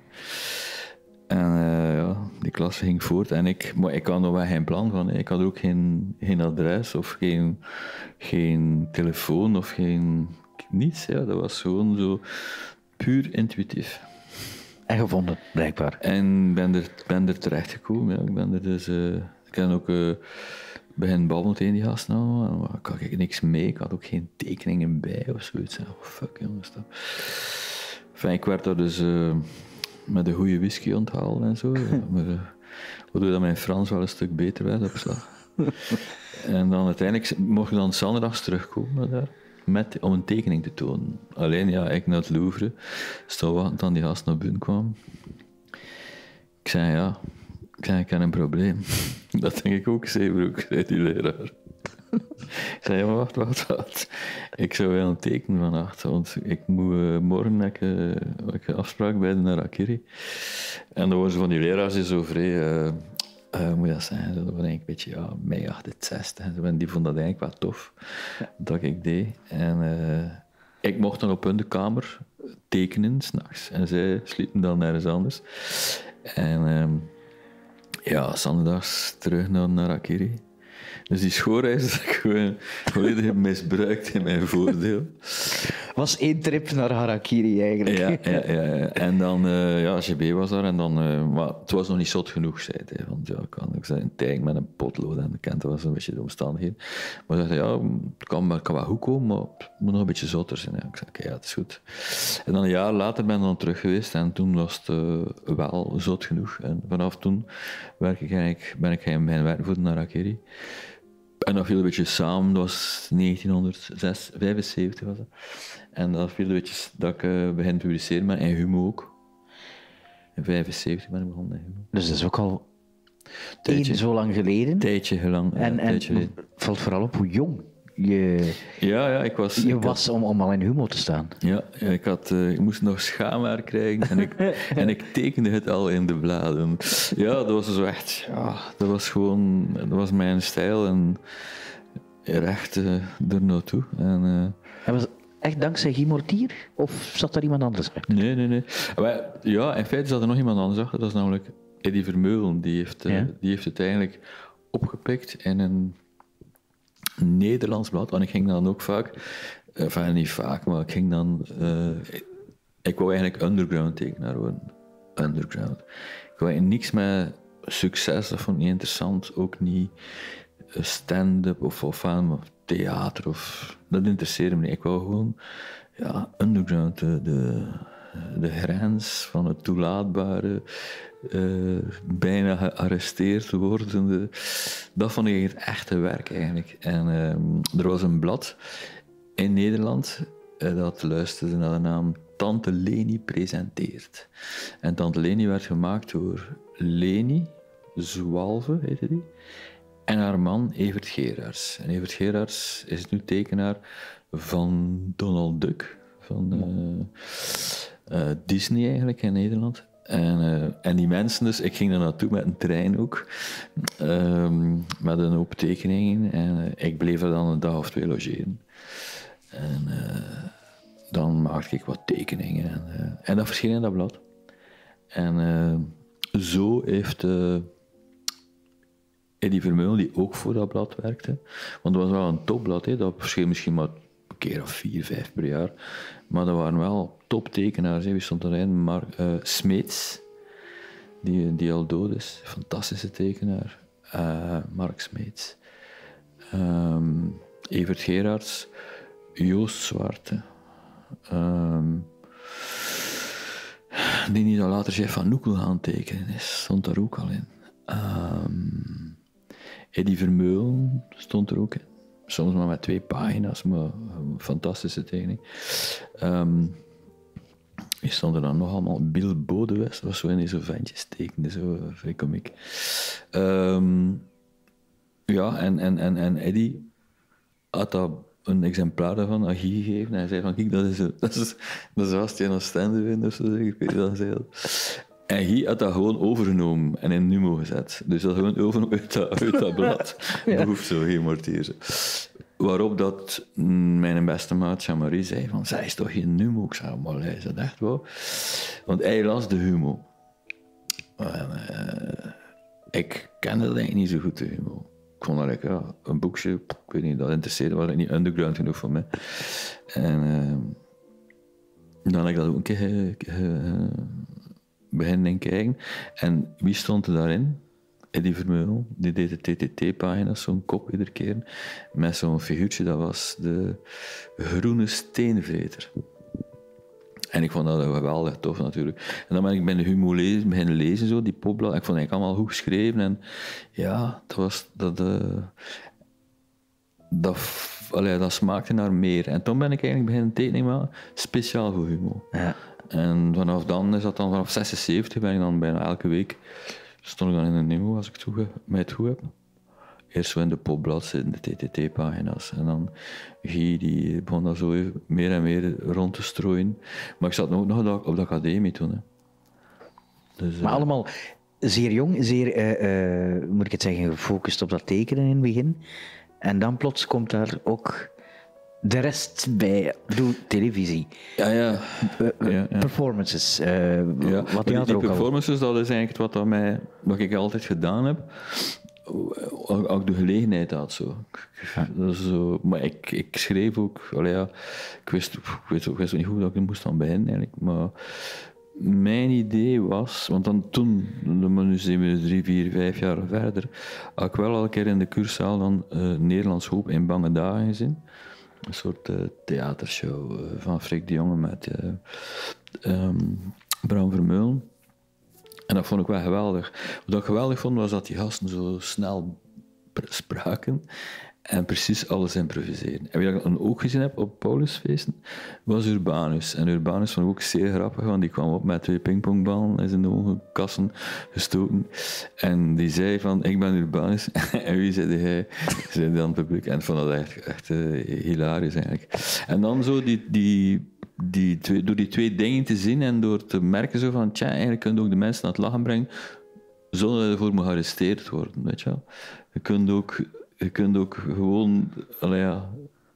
En uh, ja, die klas ging voort. En ik, maar ik had nog wel geen plan van. Ik had ook geen, geen adres of geen, geen telefoon of geen niets. Ja. Dat was gewoon zo puur intuïtief. En gevonden, blijkbaar. En ben er, ben er terecht gekomen. Ja. Ik ben er dus... Uh, ik heb ook... Uh, begin babbelen tegen die gast. Nou, ik had ik niks mee. Ik had ook geen tekeningen bij of zoiets. Oh, fuck, jongens. Dat. Enfin, ik werd daar dus... Uh, met een goede whisky onthalen en zo. Ja, maar, uh, waardoor dat mijn Frans wel een stuk beter werd op slag. En dan uiteindelijk mocht ik dan zondags terugkomen daar, met, om een tekening te tonen. Alleen, ja, ik naar het Louvre, stel wachten tot die gast naar binnen kwam. Ik zei, ja, ik, zei, ik heb een probleem. Dat denk ik ook, Zeebroek, zei die leraar. Ik zei, ja, maar wacht, wacht, wacht. Ik zou wel een teken van achter, want ik moet uh, morgen heb ik, uh, heb ik afspraak bij de Harakiri. En dan waren ze van die leraars die zo vrij, uh, uh, moet je dat zeggen, dat was eigenlijk een beetje, ja, mei achtenzestig. En die vonden dat eigenlijk wel tof, dat ik deed. En uh, ik mocht dan op hun kamer tekenen, s'nachts. En zij sliepen dan nergens anders. En um, ja, zondags terug naar Harakiri. Dus die schoolreis is gewoon volledig misbruikt in mijn voordeel. Was één trip naar Harakiri eigenlijk. Ja, ja, ja, ja. En dan, uh, ja, G B was daar en dan, uh, maar het was nog niet zot genoeg, zei hij. Want ja, ik kan ook zeggen, een tijg met een potlood en bekend, dat was een beetje de omstandigheden. Maar hij zei, ja, het kan, het kan wel goed komen, maar het moet nog een beetje zotter zijn. Ja, ik zei, oké, okay, ja, het is goed. En dan een jaar later ben ik dan terug geweest en toen was het uh, wel zot genoeg. En vanaf toen werk ik eigenlijk, ben ik gaan werken voor de Harakiri. En dat viel een beetje samen, dat was negentienhonderdvijfenzeventig was dat. En dat viel een beetje dat ik uh, begin te publiceren met in Humo ook. In vijfenzeventig ben ik begonnen met Humo. Dus dat is ook al tijdje, zo lang geleden. Tijdje lang. En, ja, en tijdje het valt vooral op hoe jong je, ja, ja, ik was, je ik was had, om, om al in Humo te staan. Ja, ja ik, had, uh, ik moest nog schaamhaar krijgen en ik, en ik tekende het al in de bladen. Ja, dat was zo echt, ja, dat was gewoon, dat was mijn stijl en recht uh, er naartoe. En, uh, en was echt dankzij Guy Mortier? Of zat daar iemand anders achter? Nee, nee, nee. Maar, ja, in feite zat er nog iemand anders achter, dat is namelijk Eddie Vermeulen. Die heeft, uh, ja? die heeft het eigenlijk opgepikt in een Nederlands blad. Want ik ging dan ook vaak, enfin niet vaak, maar ik ging dan, uh, ik, ik wou eigenlijk underground tekenaar worden. Underground. Ik wou niks met succes, dat vond ik niet interessant. Ook niet stand-up of, of aan theater, of, dat interesseerde me niet. Ik wou gewoon, ja, underground, de, de, de grens van het toelaatbare, uh, bijna gearresteerd worden. Dat vond ik het echte werk eigenlijk. En uh, er was een blad in Nederland uh, dat luisterde naar de naam Tante Leni presenteert. En Tante Leni werd gemaakt door Leni Zwalve, heette die, en haar man Evert Gerards. En Evert Gerards is nu tekenaar van Donald Duck, van uh, uh, Disney eigenlijk in Nederland. En, uh, en die mensen dus, ik ging daar naartoe met een trein ook, um, met een hoop tekeningen. En uh, ik bleef er dan een dag of twee logeren. En uh, dan maakte ik wat tekeningen. En, uh, en dat verscheen in dat blad. En uh, zo heeft uh, Eddy Vermeulen, die ook voor dat blad werkte, want dat was wel een topblad, hè, dat verscheen misschien maar een keer of vier, vijf per jaar. Maar dat waren wel toptekenaars. Wie stond erin? Maar uh, Smeets, die, die al dood is. Fantastische tekenaar. Uh, Mark Smeets. Um, Evert Gerards. Joost Zwarte. Um, die niet al later chef van Noekel gaan tekenen is. Stond daar ook al in. Um, Eddy Vermeulen stond er ook in. Soms maar met twee pagina's, maar een fantastische tekening. Um, die stond er dan nog allemaal. Bill Bodewes was zo in die zo ventjes tekende, zo vrij komiek. Um, ja, en, en, en, en Eddy had dat een exemplaar daarvan aan Guy gegeven. En hij zei van, kijk, dat is, dat is, dat is Sebastian Ostende wind of zo, ik weet niet wat hij zei. En Guy had dat gewoon overgenomen en in Numo gezet. Dus dat gewoon over uit dat, uit dat blad. Ja. Dat hoeft zo geen mortier. Waarop dat mijn beste maat Jean-Marie zei van, zij is toch geen Numo? Ik zei, maar hij is dat echt wel. Want hij las de Humo. En, uh, ik kende dat eigenlijk niet zo goed, de Humo. Ik vond dat like, ja, een boekje, ik weet niet, dat interesseerde, was niet underground genoeg voor mij. En uh, dan heb ik dat ook een keer uh, beginnen kijken. En wie stond er daarin? Eddy Vermeulen, die deed de T T T-pagina's, zo'n kop iedere keer, met zo'n figuurtje, dat was de groene steenvreter. En ik vond dat geweldig tof natuurlijk. En dan ben ik bij de Humo lezen, beginnen lezen, zo, die popblad. Ik vond het allemaal goed geschreven. En ja, dat was... Dat, uh, dat, allee, dat smaakte naar meer. En toen ben ik eigenlijk beginnen tekenen maken, speciaal voor Humo. Ja. En vanaf dan is dat dan, vanaf zesenzeventig ben ik dan bijna elke week... stond ik dan in een Humo, als ik het goed, mij het goed heb. Eerst zo in de popblad, in de T T T-pagina's. En dan Guy, die begon dat zo meer en meer rond te strooien. Maar ik zat ook nog op de academie toen. Hè. Dus, maar uh, allemaal zeer jong, zeer, uh, uh, moet ik het zeggen, gefocust op dat tekenen in het begin. En dan plots komt daar ook de rest bij, doe televisie. Ja, ja. Uh, ja, ja. Performances. Uh, ja, wat die, die performances, al... dat is eigenlijk wat, dat mij, wat ik altijd gedaan heb. Als ik de gelegenheid had, zo. Ja. zo maar ik, ik schreef ook, allee, ja, ik wist, ik wist ook niet hoe dat ik moest aan beginnen eigenlijk, maar mijn idee was, want dan toen, nu zijn we drie, vier, vijf jaar verder, had ik wel al een keer in de kurszaal dan uh, Nederlands Hoop in Bange Dagen gezien. Een soort uh, theatershow uh, van Frik de Jonge met uh, um, Bram Vermeulen. En dat vond ik wel geweldig. Wat ik geweldig vond, was dat die gasten zo snel spraken en precies alles improviseren. En wie ik dan ook gezien heb op Paulusfeesten, was Urbanus. En Urbanus vond ik ook zeer grappig, want die kwam op met twee pingpongballen in zijn ogenkassen gestoken. En die zei van, ik ben Urbanus. En wie zei hij? Zei dan het publiek. En ik vond dat echt, echt uh, hilarisch eigenlijk. En dan zo die... die Die twee, door die twee dingen te zien en door te merken zo van, tja, eigenlijk kun je ook de mensen aan het lachen brengen zonder dat je ervoor moet gearresteerd worden, weet je wel. Je kunt ook, je kunt ook gewoon, allee, ja,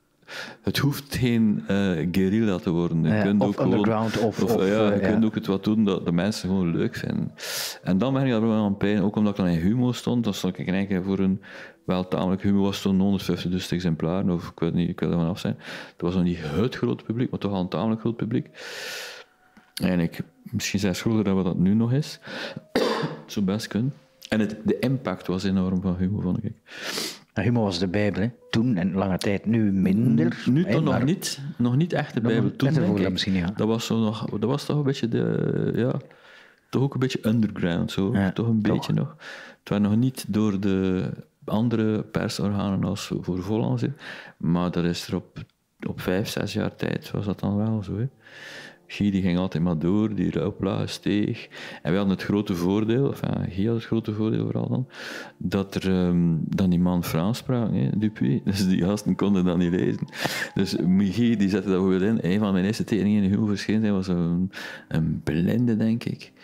het hoeft geen uh, guerrilla te worden. Je ja, kunt of ook underground, gewoon, of... of, of ja, je uh, kunt ja. ook het wat doen dat de mensen gewoon leuk vinden. En dan ben ik daar wel aan pijn, ook omdat ik dan in Humo stond, dan stond ik in één keer voor een wel tamelijk, Humo was toen honderdvijftigduizend exemplaren, of ik weet niet, ik wil er vanaf zijn. Het was nog niet het groot publiek, maar toch al een tamelijk groot publiek. Eigenlijk misschien zelfs groter dan wat dat nu nog is. Het zou best kunnen. En het, de impact was enorm van Humo, vond ik. Humo was de Bijbel, hè? Toen en lange tijd, nu minder. Nu toch nog niet, nog niet echt de Bijbel. Toen denk ik, misschien, ja. dat was zo nog, dat was toch een beetje de, ja, toch ook een beetje underground, zo, ja, toch een toch. beetje nog. Het was nog niet door de andere persorganen als voor Volans, maar dat is er op, op vijf, zes jaar tijd was dat dan wel zo, hè. Guy die ging altijd maar door, die oplagen steeg. En we hadden het grote voordeel, enfin, Guy had het grote voordeel vooral dan, dat er um, dan die man Frans sprak, hè, Dupuy. Dus die gasten konden dat niet lezen. Dus Guy die zette dat goed in. Een van mijn eerste tekeningen in Humo verscheen zijn was een, een blinde, denk ik.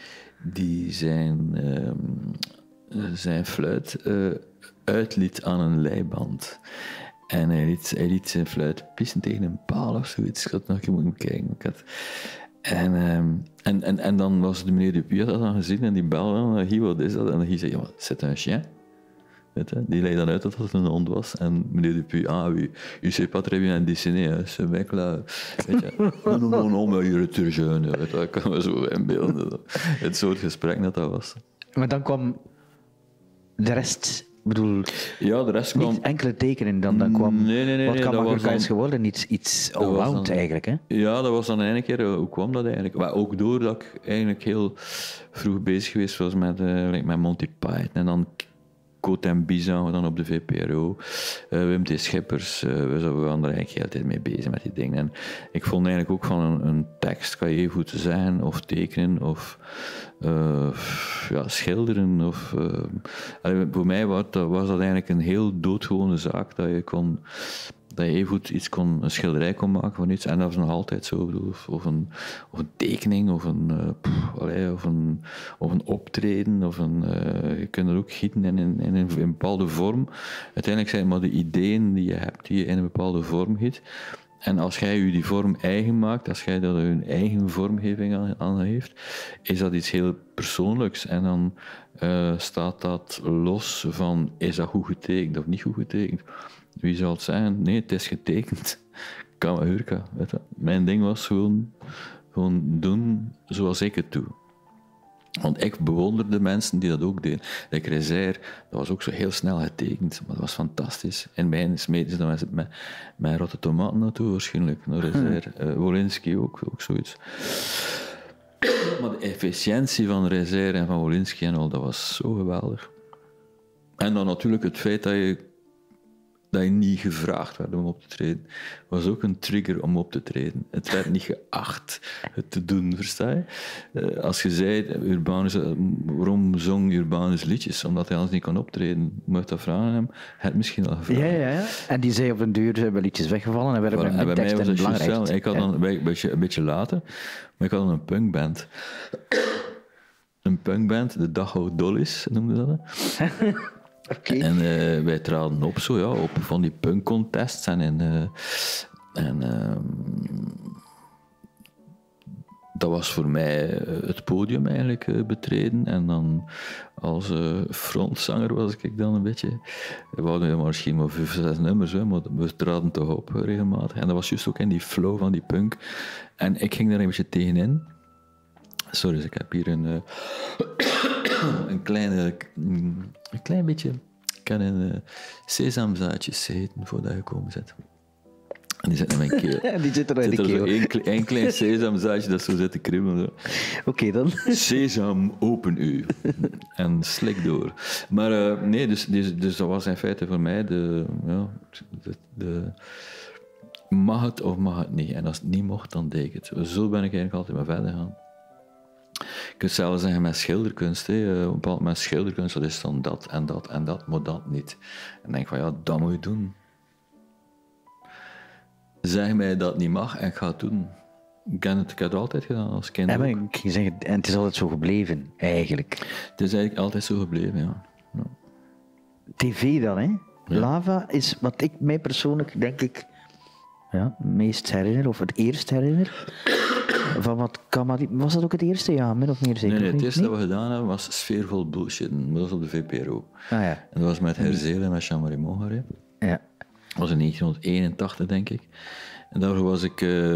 die zijn, uh, zijn fluit uh, uitliet aan een leiband. En hij liet, hij liet zijn fluit pissen tegen een paal of zoiets. Ik had nog even moeten kijken. Ik had... En, um, en, en, en dan was de meneer Dupuy had dat dan gezien en die belde dan, Guy, wat is dat? En dan zei ja, c'est un chien. Weet je? Die legde dan uit dat het een hond was. En meneer Dupuy, ah oui, u sais pas très bien dessiner, ce mec là. Weet je, non, non, non, non, maar je te jeune. Weet je, dat kan me zo inbeelden. Het soort gesprek dat dat was. Maar dan kwam de rest... Ik bedoel, ja, de rest kwam... niet enkele tekenen, dan, dan kwam... Nee, nee, nee. Wat nee, Kamagurka dan... is geworden, iets, iets allround eigenlijk, hè? Ja, dat was dan een keer... Hoe kwam dat eigenlijk? Maar ook doordat ik eigenlijk heel vroeg bezig geweest was met, uh, met Monty Python en dan Cote en Bizan, dan op de V P R O. Uh, Wim T. Schippers, uh, we waren er eigenlijk heel tijd mee bezig met die dingen. En ik vond eigenlijk ook van een, een tekst kan je even goed zeggen of tekenen of uh, ja, schilderen. Of, uh, allee, voor mij was dat, was dat eigenlijk een heel doodgewone zaak dat je kon... Dat je even goed iets kon, een schilderij kon maken van iets. En dat is nog altijd zo. Of, of, een, of een tekening, of een, uh, pff, allee, of een, of een optreden. Of een, uh, je kunt er ook gieten in, in, in, in een bepaalde vorm. Uiteindelijk zijn het maar de ideeën die je hebt, die je in een bepaalde vorm giet. En als jij je die vorm eigen maakt, als jij daar een eigen vormgeving aan, aan heeft, is dat iets heel persoonlijks. En dan uh, staat dat los van, is dat goed getekend of niet goed getekend? Wie zal het zeggen? Nee, het is getekend. Kamagurka, weet je. Mijn ding was gewoon, gewoon doen zoals ik het doe. Want ik bewonderde mensen die dat ook deden. Like Rezer, dat was ook zo heel snel getekend, maar dat was fantastisch. En bij hen smeten ze dan met, met, met rotte tomaten naartoe waarschijnlijk, naar Rezer. Uh, Wolinski ook, ook zoiets. Maar de efficiëntie van Rezer en van Wolinski en al, dat was zo geweldig. En dan natuurlijk het feit dat je dat je niet gevraagd werd om op te treden, was ook een trigger om op te treden. Het werd niet geacht het te doen, versta je? Uh, als je zei, Urbanus, waarom zong Urbanus liedjes? Omdat hij anders niet kon optreden. Mocht dat vragen aan hem? Hij had misschien al gevraagd. Ja, ja, ja. En die zei op een duur zijn wel liedjes weggevallen en werden Voilà, met en bij tekst mij was en het juist belangrijk. wel. Ik had dan, een, beetje, een beetje later, maar ik had dan een punkband. Een punkband, de Dag Oud Dollies, noemde dat. Okay. En uh, wij traden op zo, ja, op van die punkcontests en, en, uh, en uh, dat was voor mij het podium eigenlijk uh, betreden. En dan als uh, frontzanger was ik dan een beetje, we hadden maar misschien maar vijf, zes nummers, hè, maar we traden toch op uh, regelmatig. En dat was juist ook in die flow van die punk. En ik ging daar een beetje tegenin. Sorry, dus ik heb hier een... Uh, een kleine, een klein beetje, ik kan een uh, sesamzaadjes eten voordat je komen zit. En die zit in mijn keel. Die zit er in de keel. Er zo één, één klein sesamzaadje dat zo zit te kribbelen. Oké okay, dan. Sesam, open u. En slik door. Maar uh, nee, dus, dus, dus dat was in feite voor mij de, ja, de, de... Mag het of mag het niet? En als het niet mocht, dan deed ik het. Zo ben ik eigenlijk altijd maar verder gaan. Je kunt zelfs zeggen met schilderkunst. Hè. Op een bepaald moment schilderkunst, dat is dan dat en dat en dat, maar dat niet. En dan denk ik van ja, dat moet je doen. Zeg mij dat het niet mag en ik ga het doen. Ik heb het, ik heb het altijd gedaan als kind. Ja, maar ik ging zeggen, en het is altijd zo gebleven, eigenlijk. Het is eigenlijk altijd zo gebleven, ja. ja. T V dan, hè? Ja. Lava is wat ik mij persoonlijk, denk ik, ja, meest herinner, of het eerst herinner. Van wat kan maar, was dat ook het eerste? Ja, min of meer zeker. Nee, nee, het niet? eerste Nee? dat we gedaan hebben was sfeervol bullshit. Dat was op de V P R O. Ah ja. En dat was met Herzelen en met Jean-Marie Mongaré. Ja. Dat was in negentienhonderdeenentachtig, denk ik. En daarvoor was ik uh,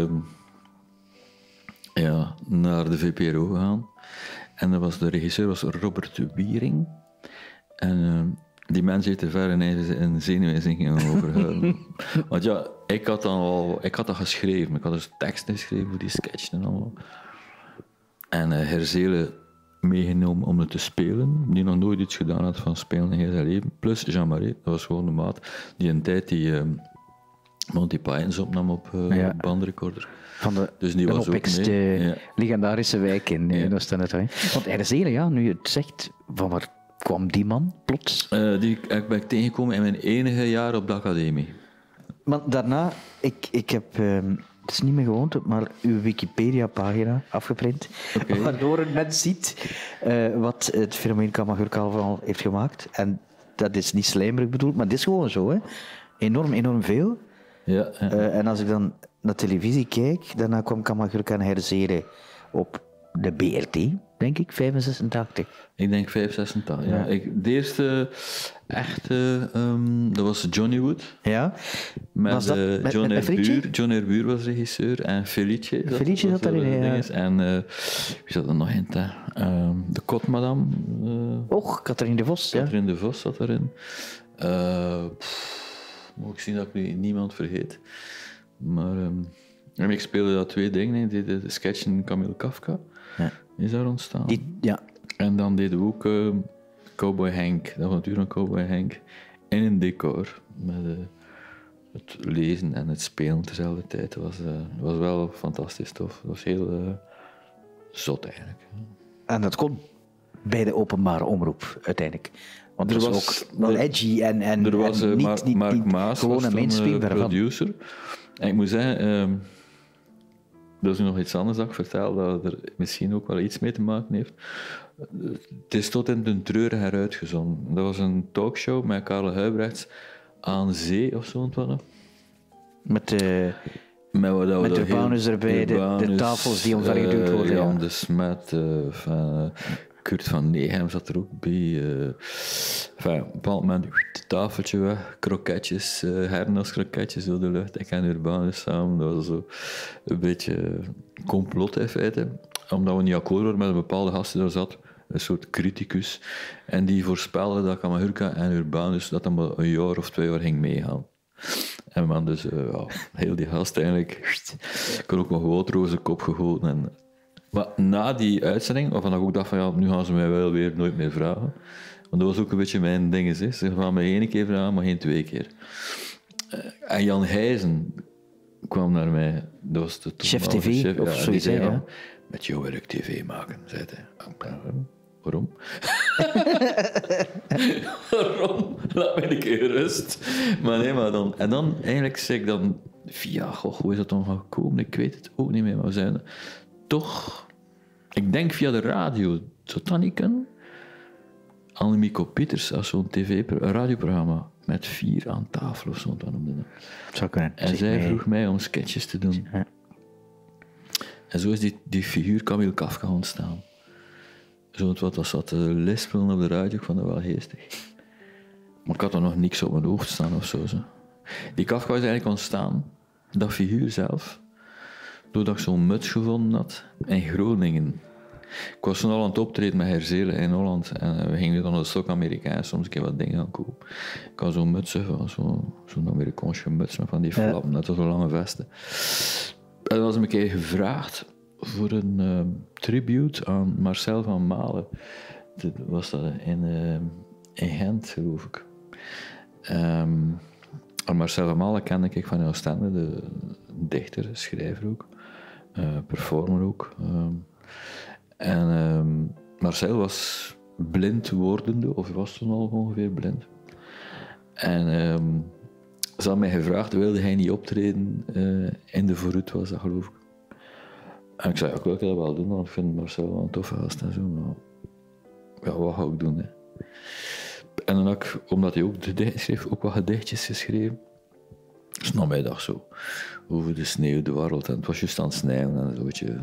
ja, naar de V P R O gegaan. En dat was, de regisseur was Robert Wiering. En uh, die mensen te ver en een zenuwinzinking overhuilen. Want ja, ik had dan al, ik had dat geschreven. Ik had dus teksten geschreven voor die sketch en allemaal. En uh, Herzelen meegenomen om het te spelen, die nog nooit iets gedaan had van spelen in heel zijn leven. Plus Jean-Marie, dat was gewoon de maat, die een tijd die uh, Monty Python opnam op uh, Ja. bandrecorder. Van de Dus die was ook opwekste mee. Ja. legendarische wijk in Ja. ja. Oost-Net. Want Herzelen, ja, nu je het zegt, van waar kwam die man plots? Uh, die ben ik tegengekomen in mijn enige jaar op de academie. Maar daarna, ik, ik heb... ehm, het is niet meer gewoonte, maar uw Wikipedia-pagina afgeprint, Oké. waardoor een mens ziet eh, wat het fenomeen Kamagurka-carnaval heeft gemaakt. En dat is niet slijmerig bedoeld, maar het is gewoon zo. Hè. Enorm, enorm veel. Ja, ja. Eh, en als ik dan naar televisie kijk, daarna kwam Kamagurka en Herzeren op de B R T, denk ik, vijfenzesentachtig. Ik denk vijf, zesentachtig. Ja. Ja. Ik, de eerste echte, ehm, dat was Johnny Wood. Ja. Met, Was dat eh, met- John met- met Felice? Herbuur. John Herbuur was regisseur en Felice. dat Felice was zat daarin, de ja. dinges. En eh, wie zat er nog in? hè? Ehm, de Kotmadam. eh Och, Catherine de Vos, ja. Catherine de Vos zat erin. Eh, pff, moet ik zien dat ik nu niemand vergeet. Maar ehm, en ik speelde dat twee dingen. Ik deed de sketch in Camille Kafka. Ja. Is daar ontstaan. Die, ja. En dan deden we ook eh, Cowboy Henk, de avontuur van Cowboy Henk, in een decor. Met eh, het lezen en het spelen tezelfde tijd. Dat was, eh, was wel fantastisch tof. Dat was heel eh, zot eigenlijk. En dat kon bij de openbare omroep uiteindelijk. Want Er het was, was- ook wel er- edgy en, en, Er was en eh, niet, Mar- niet, Mark niet Maas, gewoon was een toen, mainstream eh, daarvan. producer. En ik moet zeggen, ehm, dat is nu nog iets anders dat ik vertel, dat er misschien ook wel iets mee te maken heeft. Het is tot in den treuren heruitgezonden. Dat was een talkshow met Karel Huibrechts aan zee of zo. Wat, Met de, met wat dat we Met dat Urbanus heel- erbij, de- de Urbanus, tafels die omvergeduwd eh, worden, Jan ja. de Smet, eh, van, eh, Kurt van Neegem zat er ook bij. eh. Enfin, op een bepaald moment, het tafeltje weg, kroketjes, uh, hernarskroketjes door de lucht. Ik en Urbanus samen, dat was zo een beetje complot in feite. Omdat we niet akkoord waren met een bepaalde gast die daar zat, een soort criticus. En die voorspelde dat Kamagurka en Urbanus dat dan maar een jaar of twee jaar ging meegaan. En man, dus uh, ja, heel die gast eigenlijk. Ik had ook nog water zijn kop gegoten. En, maar na die uitzending, waarvan ik ook dacht van ja, nu gaan ze mij wel weer nooit meer vragen. Want dat was ook een beetje mijn ding. Ze gaan mij één keer vragen, maar geen twee keer. Uh, en Jan Heijzen kwam naar mij. Dat was de Chef tv chef, of ja, die zoiets, zei, hè, ja, ja. met jou wil ik tv maken, zei hij. Waarom? Waarom? Laat mij een keer rust. Maar nee, maar dan... En dan eigenlijk zei ik dan... Via, goh, hoe is dat dan gekomen? Ik weet het ook niet meer, maar we zijn toch... Ik denk via de radio. Zou dat niet kunnen? Annemieke Pieters, als zo'n tv, een radioprogramma met vier aan tafel of zo, wat noemde dat. Zou kunnen. En Zeg zij mij. vroeg mij om sketches te doen. Ja. En zo is die, die figuur Camille Kafka ontstaan. Zo wat was dat, uh, lispelen op de radio, ik vond dat wel geestig. Maar ik had er nog niks op mijn hoofd staan of zo. zo. Die Kafka is eigenlijk ontstaan, dat figuur zelf, doordat ik zo'n muts gevonden had in Groningen. Ik was toen al aan het optreden met Herzelen in Holland en we gingen dan naar de stok Amerikaans soms een keer wat dingen gaan kopen. Ik had zo'n muts, zo'n zo Amerikaanse muts met van die flappen, net als zo'n lange vesten. En dan was ik een keer gevraagd voor een uh, tribute aan Marcel van Malen. Dat was dat in, uh, in Gent, geloof ik. Um, en Marcel van Malen kende ik van Oostende, de dichter, schrijver ook, uh, performer ook. Um, en um, Marcel was blind wordende, of was toen al ongeveer blind. En um, ze had mij gevraagd, wilde hij niet optreden uh, in de Vooruit, was dat geloof ik. En ik zei, ja, ik wil dat wel doen, want ik vind Marcel wel een toffe gast en zo. Maar ja, wat ga ik doen? Hè? En dan had ik, omdat hij ook gedichten schreef, ook wat gedichtjes geschreven. Dus na mij dag zo, over de sneeuw dwarrelt en het was juist aan het sneeuwen en zo, weet je.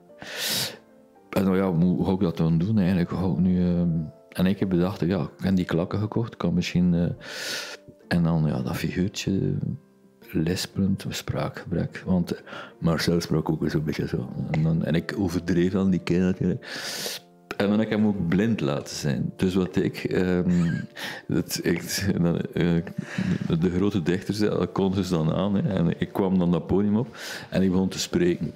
En nou ja, hoe ga ik dat dan doen eigenlijk? Hoe ga ik nu, uh... En ik heb bedacht, ja, ik heb die klakken gekocht, kan misschien... Uh... En dan ja, dat figuurtje, lispelend, spraakgebrek. Want Marcel sprak ook zo'n beetje zo. En, dan, en ik overdreef dan die keer natuurlijk. En dan heb ik hem ook blind laten zijn. Dus wat ik... Um, dat, ik dan, uh, de grote dichter zei, dat kon dus dan aan. Hè, en ik kwam dan dat podium op en ik begon te spreken.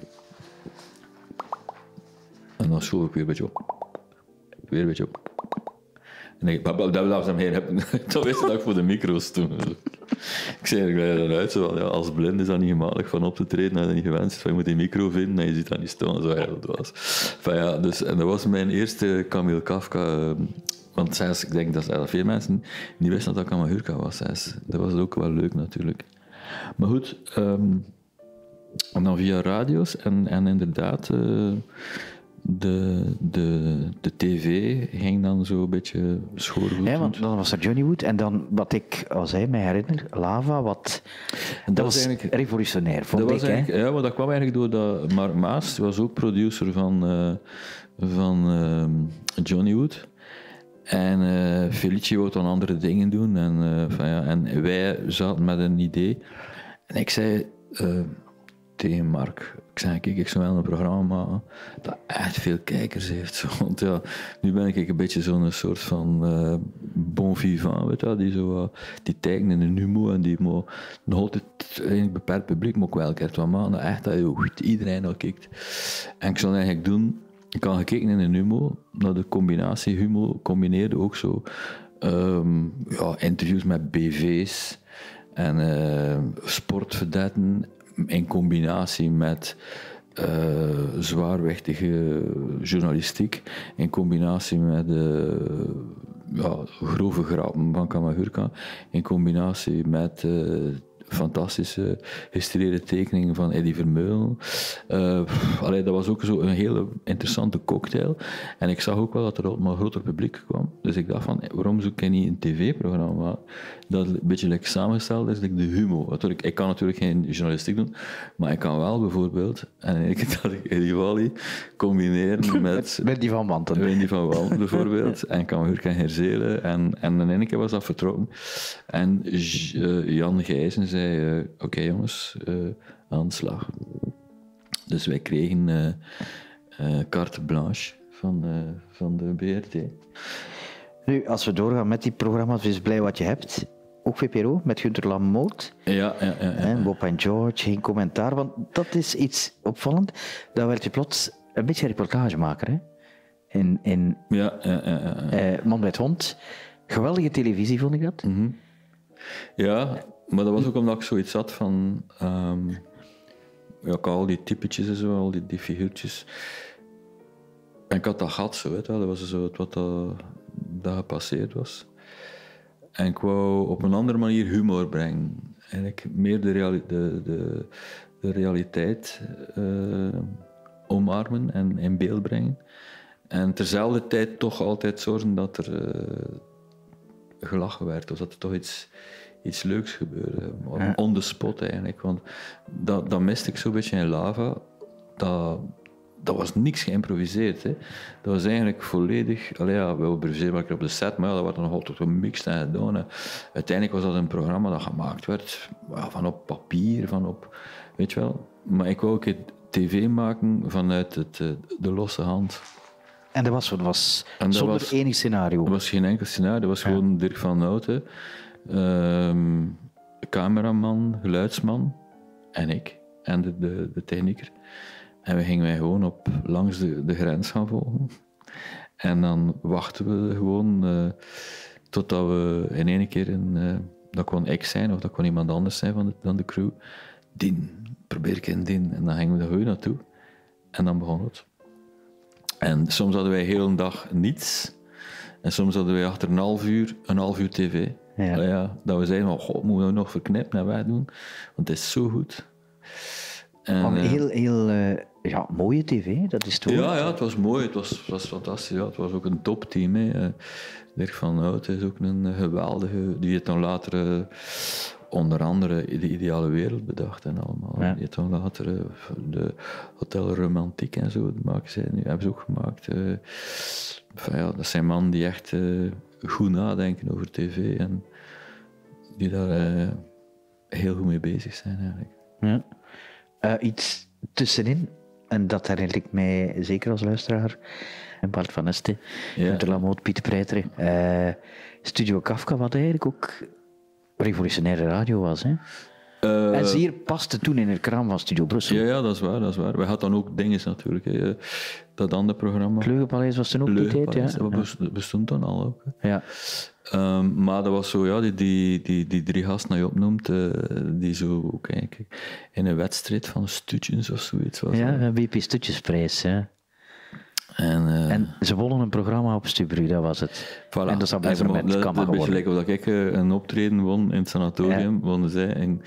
En dan schoof ik weer een beetje op. Weer een beetje op. En ik, dat was hem heen. Toen wist je dat ik voor de micro's toen. Ik zei er dan uit, zo, ja, als blind is dat niet gemakkelijk van op te treden, dat je niet gewend is. Je moet die micro vinden en je ziet dat niet staan. Zo ja, dat was. Enfin, ja, dus, en dat was mijn eerste Camille Kafka. Uh, want zelfs, ik denk dat er veel mensen niet wisten dat dat Kamagurka was. Zelfs. Dat was ook wel leuk natuurlijk. Maar goed, um, En dan via radio's en, en inderdaad, uh, de, de, de tv ging dan zo een beetje schoorvoetend. Ja, want dan was er Johnny Wood en dan, wat ik als hij mij herinner, Lava, wat... Dat, dat was eigenlijk revolutionair, vond dat ik. Was hè? Ja, maar dat kwam eigenlijk door dat Mark Maas, was ook producer van, uh, van uh, Johnny Wood. En uh, Felice wou dan andere dingen doen. En, uh, van, ja, en wij zaten met een idee. En ik zei uh, tegen Mark, ik zei, kijk, ik zou wel een programma maken dat echt veel kijkers heeft. Zo. Want ja, nu ben ik een beetje zo'n soort van uh, bon vivant, weet je, die, zo, uh, die tekent in een humor en die moet nog altijd een beperkt publiek, maar ook wel een keer wat maken, dat echt dat je, iedereen naar kijkt. En ik zou eigenlijk doen, ik had gekeken in een humo, naar de combinatie humo combineerde ook zo um, ja, interviews met B V's en uh, sportverdetten in combinatie met uh, zwaarwichtige journalistiek, in combinatie met uh, ja, grove grappen van Kamagurka, in combinatie met uh, fantastische gestudeerde tekeningen van Eddy Vermeulen. Uh, allee, dat was ook zo een hele interessante cocktail. En ik zag ook wel dat er al een groter publiek kwam. Dus ik dacht van, waarom zoek ik niet een tv-programma dat een beetje like samengesteld is, like de humor. Natuurlijk, ik kan natuurlijk geen journalistiek doen, maar ik kan wel bijvoorbeeld, en ik dat ik Eddie Wally combineren met... met die van Wanten. Wendy van Wanten bijvoorbeeld, en Kamagurka en Herzelen. En, en in één keer was dat vertrokken. En uh, Jan Gijzen zei, uh, oké okay, jongens, uh, aan de slag. Dus wij kregen uh, uh, carte blanche van, uh, van de B R T. Nu, als we doorgaan met die programma's, wees blij wat je hebt. Ook V P R O, met Günter Lamoot. Ja, ja, ja. ja. En Bob en George, geen commentaar. Want dat is iets opvallend. Dan werd je plots een beetje reportagemaker, hè? In, in ja, ja, ja, ja. Uh, Man met Hond. Geweldige televisie, vond ik dat. Mm-hmm. Ja, maar dat was ook omdat ik zoiets had van... Um, ja, ik had al die typetjes en zo, al die, die figuurtjes. En ik had dat gat zo, weet je wel. Dat was zo wat dat, dat gepasseerd was. En ik wou op een andere manier humor brengen. Eigenlijk meer de, reali- de, de, de realiteit uh, omarmen en in beeld brengen. En terzelfde tijd toch altijd zorgen dat er uh, gelachen werd. Of dat er toch iets, iets leuks gebeurde. Ja. On the spot eigenlijk. Want dat, dat miste ik zo'n beetje in Lava. Dat... Dat was niks geïmproviseerd. Hè. Dat was eigenlijk volledig... Allee, ja, we improviseren wel op de set, maar ja, dat werd nog altijd gemixt en gedaan. Hè. Uiteindelijk was dat een programma dat gemaakt werd ja, van op papier, van op... Weet je wel? Maar ik wou ook het tv maken vanuit het, de losse hand. En dat was, dat was en dat zonder was, enig scenario? Dat was geen enkel scenario. Dat was ja. gewoon Dirk van Houten, um, cameraman, geluidsman en ik. En de, de, de technieker. En we gingen wij gewoon op, langs de, de grens gaan volgen. En dan wachten we gewoon uh, totdat we in één keer, een, uh, dat kon ik zijn of dat kon iemand anders zijn van de, van de crew. Dien, probeer ik in Dien. En dan gingen we er gewoon naartoe. En dan begon het. En soms hadden wij heel een dag niets. En soms hadden wij achter een half uur, een half uur tv. Ja. Ja, dat we zeiden, oh, moeten we nog verknippen en wegdoen. Want het is zo goed. En, maar heel, heel uh, ja, mooie tv, dat is toch? Ja, ja, het was mooi, het was, het was fantastisch. Ja. Het was ook een topteam. Hè. Dirk van Houten is ook een geweldige, die heeft dan later uh, onder andere de ideale wereld bedacht en allemaal. Ja. Die heeft dan later uh, de Hotel Romantiek en zo maken zij nu, hebben ze ook gemaakt. Uh, enfin, ja, dat zijn mannen die echt uh, goed nadenken over tv en die daar uh, heel goed mee bezig zijn eigenlijk. Ja. Uh, iets tussenin, en dat herinner ik mij zeker als luisteraar, en Bart van Este, ja. de Lamoot, Pieter Preiter, uh, Studio Kafka, wat eigenlijk ook revolutionaire radio was. Hè? Uh, en zeer paste toen in het kraam van Studio Brussel. Ja, ja, dat is waar, dat is waar. We hadden dan ook dingen natuurlijk, hè. Dat andere programma. Het Leugenpaleis was toen ook die tijd, ja. Dat ja. bestond dan al ook. Hè. Ja. Um, maar dat was zo, ja, die, die, die, die drie gasten die je opnoemt, uh, die zo ook eigenlijk in een wedstrijd van Stutjens of zoiets was. Ja, een W P Stutjensprijs, ja. En, uh, en ze wonnen een programma op Stubru, dat was het. Voilà. En dat is op een moment dat, dat een beetje lijkt of dat ik uh, een optreden won in het sanatorium, ja. wonnen zij. En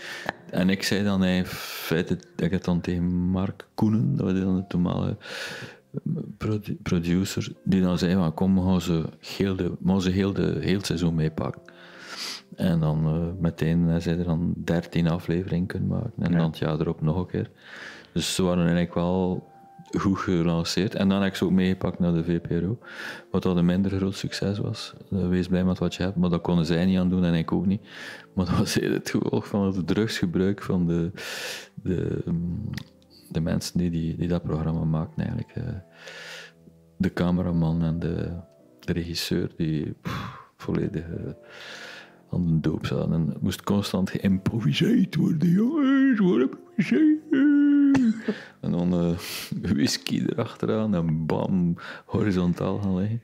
En ik zei dan in feite, dat ik het dan tegen Mark Koenen, dat was dan de toenmalige produ- producer, die dan zei, van, kom, we gaan ze heel, de, we gaan ze heel, de, heel het seizoen meepakken. En dan uh, meteen uh, zei er dan dertien afleveringen kunnen maken. En Ja. dan het jaar erop nog een keer. Dus ze waren eigenlijk wel goed gelanceerd. En dan heb ik ze ook meegepakt naar de V P R O. Wat dat een minder groot succes was. Uh, wees blij met wat je hebt. Maar dat konden zij niet aan doen en ik ook niet. Maar dat was heel het gevolg van het drugsgebruik van de, de, um, de mensen die, die, die dat programma maakten eigenlijk. Uh, de cameraman en de, de regisseur die pff, volledig uh, aan de doop zaten. En het moest constant geïmproviseerd worden. Jongens, wat improviseerd. En dan uh, whisky erachteraan en bam, horizontaal gaan liggen.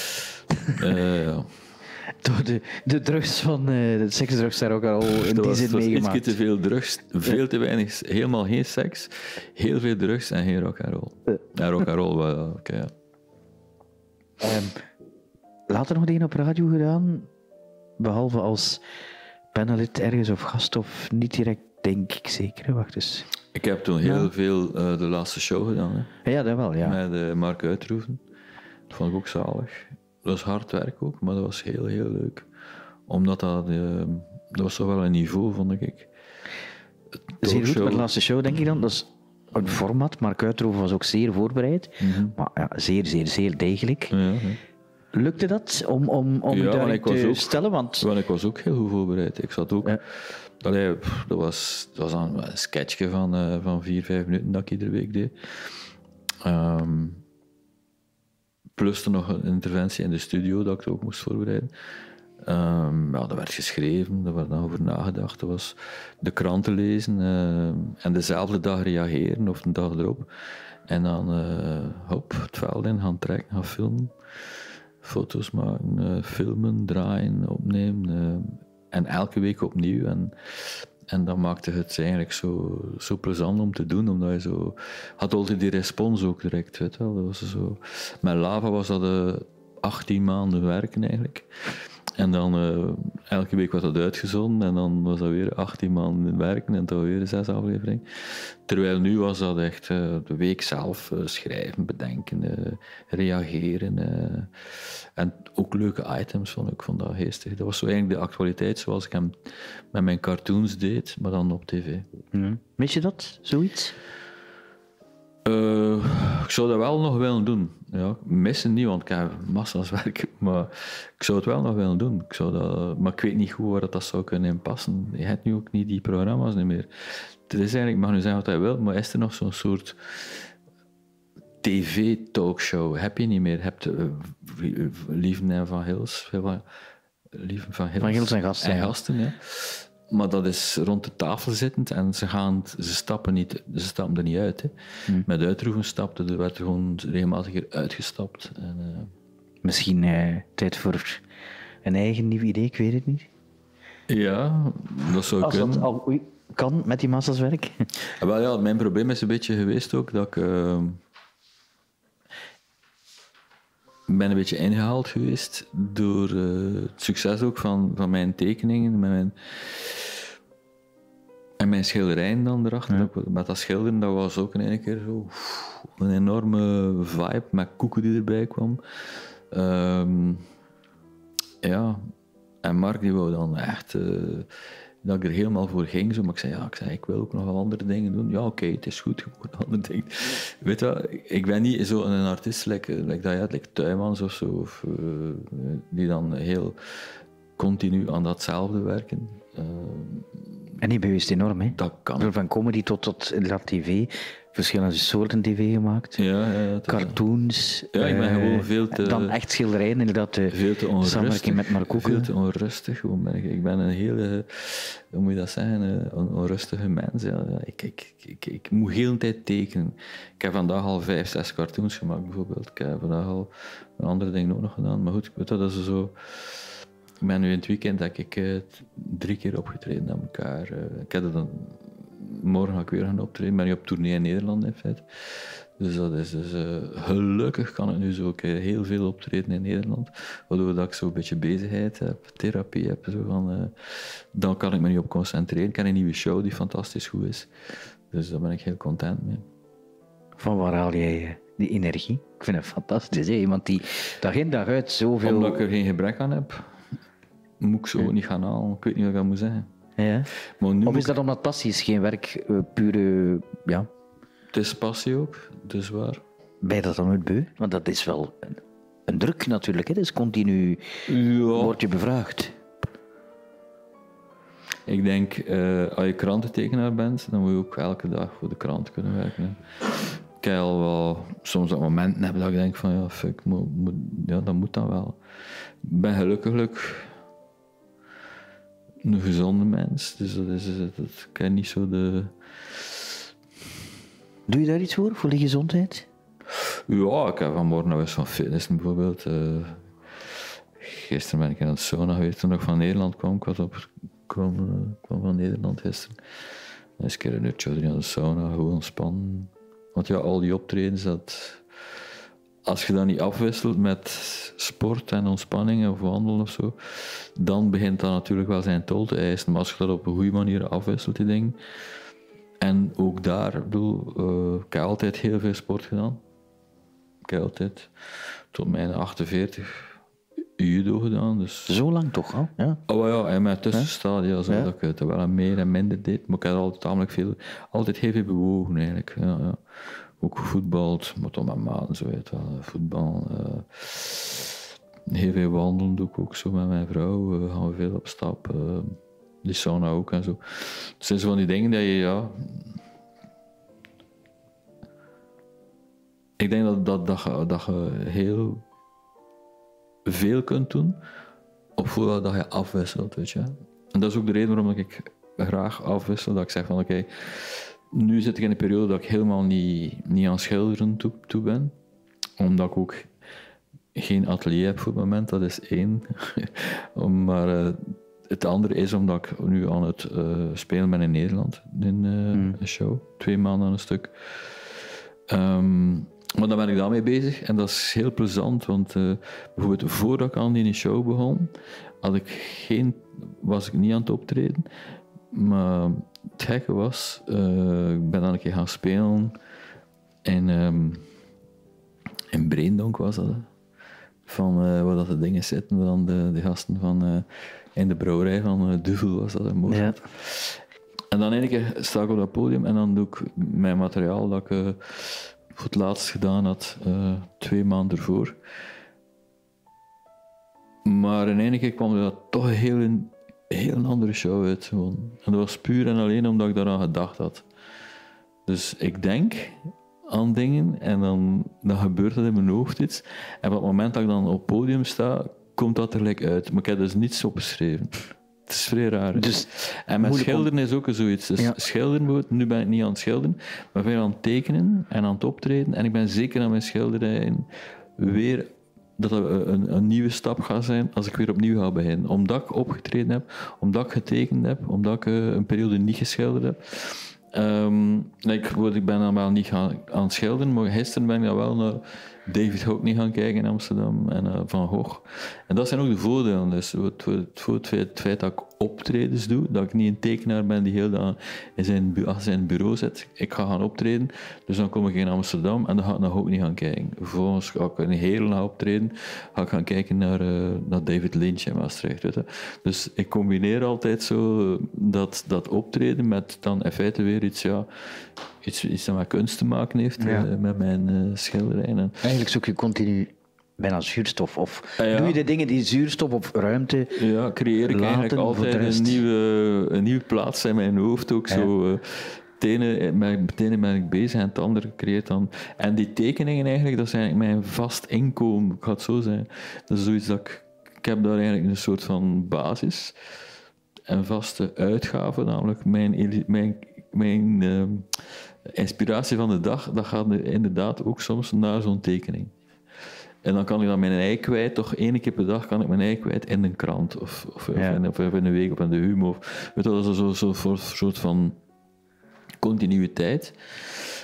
Uh, ja. Door de, de drugs van uh, de seksdrugs daar ook al in Dat die was, zin het was meegemaakt. ietsje te veel drugs, veel te weinig, helemaal geen seks, heel veel drugs en geen rock and roll. Uh. Ja, rock and roll, wel, ja, oké. Ja. Um, later nog een op radio gedaan, behalve als panelid ergens of gast of niet direct, denk ik zeker. Wacht eens. Ik heb toen heel Ja. veel uh, de laatste show gedaan, hè, Ja, dat wel, ja. met uh, Mark Uitroeven. Dat vond ik ook zalig. Dat was hard werk ook, maar dat was heel, heel leuk. Omdat dat, uh, dat was toch wel een niveau, vond ik. Zeer goed, met de laatste show denk ik dan. Dat is een format, Mark Uitroeven was ook zeer voorbereid. Mm-hmm. Maar ja, zeer, zeer, zeer degelijk. Ja, ja. Lukte dat om, om, om Ja, u maar daarin ik was te ook- stellen? Want Want ik was ook heel goed voorbereid. Ik zat ook... Ja. Allee, pff, dat, was, dat was een, een sketchje van, uh, van vier, vijf minuten dat ik iedere week deed. Um, plus er nog een interventie in de studio dat ik er ook moest voorbereiden. Um, ja, dat werd geschreven, daar werd dan over nagedacht. Dat was de kranten lezen uh, en dezelfde dag reageren of een dag erop. En dan uh, hop, het veld in gaan trekken, gaan filmen. Foto's maken, uh, filmen, draaien, opnemen. Uh, en elke week opnieuw. En, en dat maakte het eigenlijk zo, zo plezant om te doen, omdat je zo... had altijd die respons ook direct, weet je wel. Dat was zo... Met Lava was dat uh, achttien maanden werken eigenlijk. En dan uh, elke week was dat uitgezonden en dan was dat weer achttien maanden werken en dan weer zes afleveringen. Terwijl nu was dat echt uh, de week zelf uh, schrijven, bedenken, uh, reageren. Uh, en ook leuke items vond ik, ik vond dat geestig. Dat was zo eigenlijk de actualiteit zoals ik hem met mijn cartoons deed, maar dan op tv. ja. Weet je dat, zoiets? Uh, ik zou dat wel nog willen doen. Ja, missen niet, want ik heb massa's werk. Maar ik zou het wel nog willen doen. Ik zou dat, maar ik weet niet goed waar dat zou kunnen inpassen. Je hebt nu ook niet die programma's niet meer. Het is eigenlijk, ik mag nu zeggen wat hij wil, maar is er nog zo'n soort tv-talkshow? Heb je niet meer? Je hebt uh, Lieven en Van Hils. Lieven van Hils, Van Hils en gasten, En ja. gasten, ja. Maar dat is rond de tafel zittend en ze, gaan, ze, stappen, niet, ze stappen er niet uit. Hè. Hmm. Met uitroeven stapte, er werd er gewoon regelmatig er uitgestapt. En, uh... Misschien uh, tijd voor een eigen nieuw idee, ik weet het niet. Ja, dat zou Als kunnen. dat al oei, kan met die massa's werk. Ja, wel, ja, mijn probleem is een beetje geweest ook dat ik... Uh... ben een beetje ingehaald geweest door uh, het succes ook van, van mijn tekeningen, met mijn, en mijn schilderijen dan erachter. Ja. Dat, met dat schilderen, dat was ook in één keer zo een enorme vibe met koeken die erbij kwam. Um, ja, en Mark die wou dan echt uh, dat ik er helemaal voor ging. Zo. Maar ik zei, ja, ik, zei, ik wil ook nog wel andere dingen doen. Ja, oké, okay, het is goed, je moet andere dingen. Weet je wat, ik ben niet zo een artiest, like, like dat je hebt, like Tuymans of zo, of, uh, die dan heel continu aan datzelfde werken. Uh, En die bij u is het enorm, hè? dat kan. Van comedy tot, tot inderdaad tv, verschillende soorten tv gemaakt. Ja, ja, dat Cartoons. Ja, ik ben uh, gewoon veel te... Dan echt schilderijen, inderdaad. De veel te onrustig. Samenwerking met Marcoeke. Veel te onrustig. Gewoon ben ik. ik ben een hele, hoe moet je dat zeggen, een onrustige mens. Ja. Ik, ik, ik, ik moet heel de tijd tekenen. Ik heb vandaag al vijf, zes cartoons gemaakt, bijvoorbeeld. Ik heb vandaag al een andere dingen ook nog gedaan. Maar goed, weet je, dat is zo... Ik ben nu in het weekend dat ik uh, drie keer opgetreden aan elkaar. Uh, ik heb er dan... Morgen ga ik weer gaan optreden. Ik ben nu op tournee in Nederland, in feite. Dus dat is dus, uh, gelukkig kan ik nu zo ook heel veel optreden in Nederland, waardoor dat ik zo een beetje bezigheid heb, therapie heb. Zo van, uh, dan kan ik me niet op concentreren. Ik heb een nieuwe show die fantastisch goed is. Dus daar ben ik heel content mee. Van waar haal jij die energie? Ik vind het fantastisch. Hè? Iemand die dag in dag uit zoveel... Omdat ik er geen gebrek aan heb, moet ik zo ja. niet gaan halen. Ik weet niet wat ik dat moet zeggen. Ja. Maar nu of is dat ik... omdat passie is, geen werk, uh, pure... Ja. Het is passie ook, dus waar. Ben je dat dan nooit beu? Want dat is wel een, een druk natuurlijk, hè? Dus continu ja. word je bevraagd. Ik denk, uh, als je krantentekenaar bent, dan moet je ook elke dag voor de krant kunnen werken. Hè. Ik heb al wel soms op momenten heb dat ik denk van, ja, fuck, moet, moet, ja, dat moet dan wel. Ik ben gelukkig een gezonde mens, dus dat is, dat, dat, ik heb niet zo de... Doe je daar iets voor, voor die gezondheid? Ja, ik heb vanmorgen nog eens van fitness bijvoorbeeld. Uh, gisteren ben ik in het sauna geweest toen ik van Nederland kwam. Ik was op, kwam, uh, kwam van Nederland gisteren. Dan is een keer een uurtje in de sauna, gewoon ontspannen. Want ja, al die optredens, dat, als je dat niet afwisselt met sport en ontspanning of wandelen of zo, dan begint dat natuurlijk wel zijn tol te eisen. Maar als je dat op een goede manier afwisselt, die dingen. En ook daar, ik bedoel, uh, ik heb altijd heel veel sport gedaan. Ik heb altijd tot mijn achtenveertig judo gedaan. Dus... Zo lang toch al? Ja. Oh ja, en met tussenstadia, zo ja. dat ik het wel meer en minder deed. Maar ik heb altijd tamelijk veel, altijd heel veel bewogen eigenlijk. Ja, ja. Ook gevoetbald, maar toch met maten, zo weet wel. Voetbal. Uh, heel veel wandelen doe ik ook zo met mijn vrouw. Uh, gaan we veel op stap. Uh, die sauna ook en zo. Het zijn zo van die dingen dat je, ja... Ik denk dat, dat, dat, je, dat je heel veel kunt doen, op voordat dat je afwisselt, weet je. En dat is ook de reden waarom ik graag afwissel, dat ik zeg van oké, okay, nu zit ik in een periode dat ik helemaal niet, niet aan schilderen toe, toe ben, omdat ik ook geen atelier heb voor het moment, dat is één. Maar uh, het andere is omdat ik nu aan het uh, spelen ben in Nederland, in uh, mm. een show, twee maanden aan een stuk. Um, Maar dan ben ik daarmee bezig en dat is heel plezant, want uh, bijvoorbeeld voordat ik aan die show begon, had ik geen, was ik niet aan het optreden. Maar het gekke was, uh, ik ben dan een keer gaan spelen in, um, in Breendonk was dat. Van uh, waar dat de dingen zitten, waar dan de, de gasten van uh, in de brouwerij van uh, Duvel was dat een mooi. Ja. En dan een keer sta ik op dat podium en dan doe ik mijn materiaal dat ik... Uh, voor het laatst gedaan had, uh, twee maanden ervoor. Maar in één keer kwam er toch een heel, een heel andere show uit. Gewoon. En dat was puur en alleen omdat ik daaraan gedacht had. Dus ik denk aan dingen en dan, dan gebeurt dat in mijn hoofd iets. En op het moment dat ik dan op het podium sta, komt dat er gelijk uit. Maar ik heb dus niets opgeschreven. Het is vrij raar. Dus, en met schilderen is ook zoiets. Dus ja. Schilderen, nu ben ik niet aan het schilderen, maar veel aan het tekenen en aan het optreden. En ik ben zeker aan mijn schilderijen weer dat het een, een nieuwe stap gaat zijn als ik weer opnieuw ga beginnen. Omdat ik opgetreden heb, omdat ik getekend heb, omdat ik een periode niet geschilderd heb. Um, ik, ik ben dan wel niet gaan, aan het schilderen, maar gisteren ben ik dan wel naar David Hockney gaan kijken in Amsterdam en uh, Van Gogh. En dat zijn ook de voordelen. Dus het, het, het, het feit dat ik optredens doe, dat ik niet een tekenaar ben die heel dag in zijn, achter zijn bureau zit. Ik ga gaan optreden, dus dan kom ik in Amsterdam en dan ga ik naar Hockney gaan kijken. Vervolgens ga ik een hele dag optreden, ga ik gaan kijken naar, uh, naar David Lynch in Maastricht. Weet je. Dus ik combineer altijd zo dat, dat optreden met dan in feite weer iets, ja, iets, iets dat met kunst te maken heeft, ja. uh, met mijn uh, schilderijen. Eigenlijk zoek je continu bijna zuurstof. Of ah, ja. Doe je de dingen die zuurstof of ruimte ja, creëer ik eigenlijk altijd een nieuwe, een nieuwe plaats in mijn hoofd. Ook ja. zo. Uh, het ene, met het ene ben ik bezig en het andere creëert dan... En die tekeningen eigenlijk, dat is eigenlijk mijn vast inkomen. Ik ga het zo zeggen. Dat is zoiets dat ik... Ik heb daar eigenlijk een soort van basis. Een vaste uitgave, namelijk mijn... mijn, mijn uh, inspiratie van de dag, dat gaat inderdaad ook soms naar zo'n tekening. En dan kan ik dan mijn ei kwijt, toch één keer per dag kan ik mijn ei kwijt in een krant, of, of, ja. of, in, of in een week, of in de Humo. Of, weet je, dat is zo'n zo, zo, soort van continuïteit.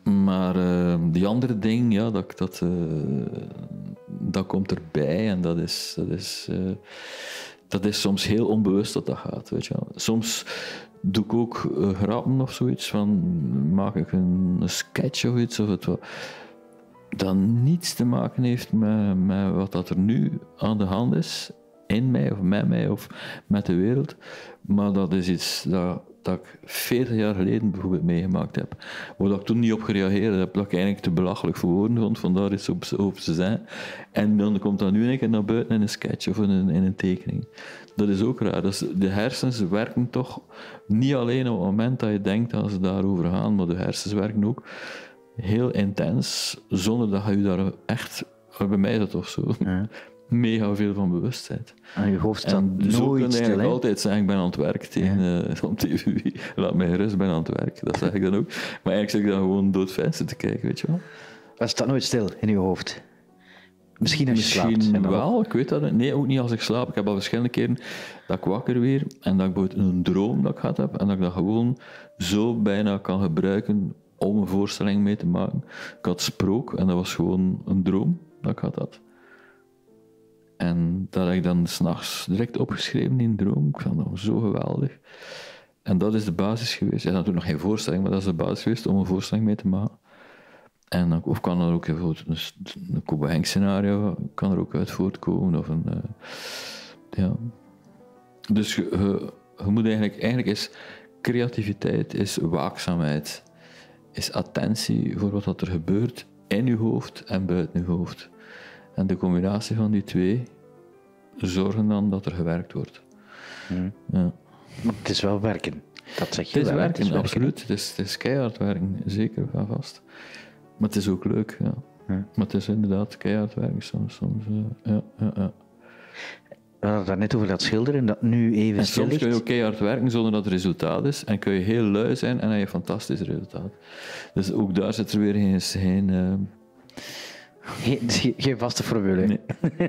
Maar uh, die andere ding, ja, dat, dat, uh, dat komt erbij en dat is, dat, is, uh, dat is soms heel onbewust dat dat gaat. Weet je wel. Soms doe ik ook uh, grappen of zoiets, van maak ik een, een sketch of iets, of het wat, dat niets te maken heeft met, met wat dat er nu aan de hand is, in mij of met mij of met de wereld. Maar dat is iets dat, dat ik veertig jaar geleden bijvoorbeeld meegemaakt heb. Waar ik toen niet op gereageerd heb, dat ik eigenlijk te belachelijk voor woorden vond, van daar iets over te zijn. En dan komt dat nu een keer naar buiten in een sketch of in een, in een tekening. Dat is ook raar. Dus de hersens werken toch niet alleen op het moment dat je denkt dat ze daarover gaan, maar de hersens werken ook heel intens, zonder dat je je daar echt, bij mij is dat toch zo, ja. mega veel van bewust bent. En je hoofd staat nooit zo kun je stil, eigenlijk hè? altijd zeggen, ik ben aan het werk tegen ja. uh, op T V. Laat mij gerust, ik ben aan het werk. Dat zeg ik dan ook. Maar eigenlijk zeg ik dan gewoon doodfijn te kijken, weet je wel. Maar staat nooit stil in je hoofd? Misschien als je Misschien slaapt. wel, ik weet dat niet. Nee, ook niet als ik slaap. Ik heb al verschillende keren dat ik wakker weer en dat ik bijvoorbeeld een droom dat ik gehad heb en dat ik dat gewoon zo bijna kan gebruiken om een voorstelling mee te maken. Ik had Sprook en dat was gewoon een droom dat ik had. En dat heb ik dan 's nachts direct opgeschreven in een droom. Ik vond dat zo geweldig. En dat is de basis geweest. Ja, natuurlijk nog geen voorstelling, maar dat is de basis geweest om een voorstelling mee te maken. En dan, of kan er ook bijvoorbeeld een, een Kobe Henk scenario kan er ook uit voortkomen. Of een, uh, ja. Dus je, je, je moet eigenlijk, eigenlijk is creativiteit, is waakzaamheid, is attentie voor wat er gebeurt in je hoofd en buiten je hoofd. En de combinatie van die twee zorgen dan dat er gewerkt wordt. Hmm. Ja. Maar het is wel werken, dat zeg je Het is wel. werken, het is absoluut. Het is, het is keihard werken, zeker van vast. Maar het is ook leuk, ja. Hmm. Maar het is inderdaad keihard werken soms. soms uh, ja, ja, ja. We hadden het daarnet over dat schilderen, dat nu even En stil soms ligt. kun je ook keihard werken zonder dat er resultaat is. En kun je heel lui zijn en heb je een fantastisch resultaat. Dus ook daar zit er weer geen... geen uh... Geen, geen vaste formule. Nee.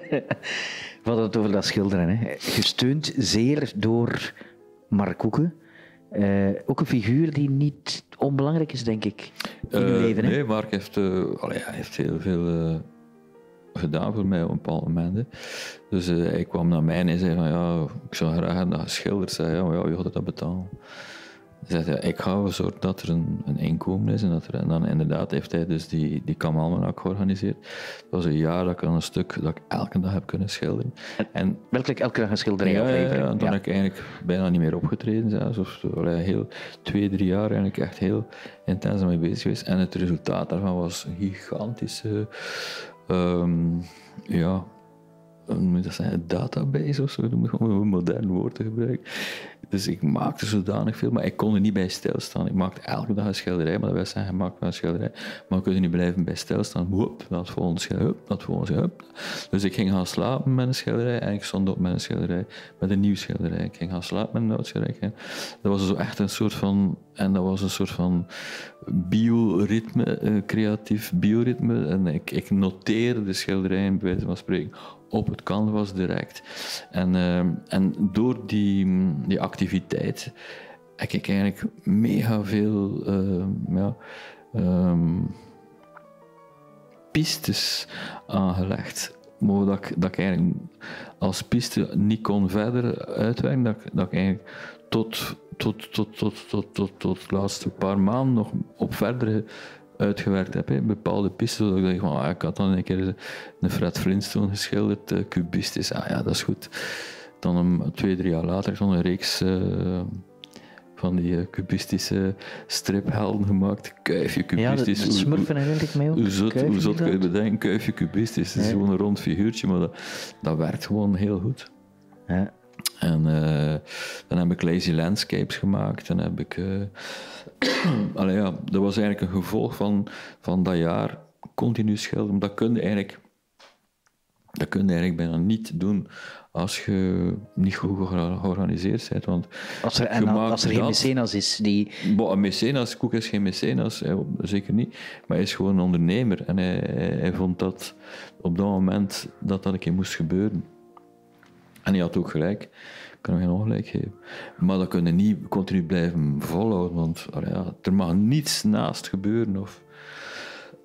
We hadden het over dat schilderen. Hè. Gesteund zeer door Mark Koeken. Uh, ook een figuur die niet onbelangrijk is, denk ik, in uh, uw leven. Hè? Nee, Mark heeft, uh, allee, hij heeft heel veel uh, gedaan voor mij op een bepaald moment. Hè. Dus uh, hij kwam naar mij en hij zei van ja, ik zou graag dat geschilderd zijn. Ja, maar ja, wie gaat dat betalen? Hij zei, ja, ik ga ervoor zorgen dat er een, een inkomen is. En, dat er, en dan inderdaad heeft hij dus die, die Kamalmanak georganiseerd. Het was een jaar dat ik aan een stuk dat ik elke dag heb kunnen schilderen. En, Werkelijk elke dag een schilderij ja, afleveren. ja, en dan ja. heb ik eigenlijk bijna niet meer opgetreden zelfs. Of allee, heel, twee, drie jaar eigenlijk echt heel intens mee bezig geweest. En het resultaat daarvan was een gigantische... Um, ja... Een, dat zijn een database of zo, om een modern woord te gebruiken. Dus ik maakte zodanig veel, maar ik kon er niet bij stilstaan. Ik maakte elke dag een schilderij, maar dat wil zeggen, je maakt wel een schilderij, maar ik kon er niet blijven bij stilstaan. Hoep, dat volgende schilderij, hup, dat volgende schilderij. Dus ik ging gaan slapen met een schilderij en ik stond op met een schilderij, met een nieuw schilderij. Ik ging gaan slapen met een oud schilderij. Dat was zo echt een soort van, en dat was een soort van bioritme, creatief bioritme. En ik, ik noteerde de schilderijen, bij wijze van spreken, op het canvas direct. En, uh, en door die, die activiteit heb ik eigenlijk mega veel uh, ja, um, pistes aangelegd. Maar dat ik, dat ik eigenlijk als piste niet kon verder uitwerken, dat, dat ik eigenlijk tot, tot, tot, tot, tot, tot, tot de laatste paar maanden nog op verdere uitgewerkt heb, hè. Bepaalde pistes, zodat ik dacht van, ah, ik had dan een keer een Fred Flintstone geschilderd, uh, cubistisch, ah ja, dat is goed. Dan een, twee, drie jaar later heb ik dan een reeks uh, van die uh, cubistische striphelden gemaakt, kuifje cubistisch. Ja, de, de Smurfen herinner ik mij ook. Hoe zot, hoe zot kun je bedenken, kuifje cubistisch, het is ja. gewoon een rond figuurtje, maar dat, dat werkt gewoon heel goed. Ja. En uh, dan heb ik lazy landscapes gemaakt. Dan heb ik... Uh, allee, ja, dat was eigenlijk een gevolg van, van dat jaar continu schilderen. Dat kun je eigenlijk, dat kun je eigenlijk bijna niet doen als je niet goed georganiseerd bent. Want als er, en als er geen mecenas is die... Bo, een mecenas, Koek is geen mecenas, hij, zeker niet. Maar hij is gewoon een ondernemer. En hij, hij, hij vond dat op dat moment dat dat een keer moest gebeuren. En hij had ook gelijk. Ik kan hem geen ongelijk geven. Maar dat kun je niet continu blijven volhouden, want ja, er mag niets naast gebeuren. Of,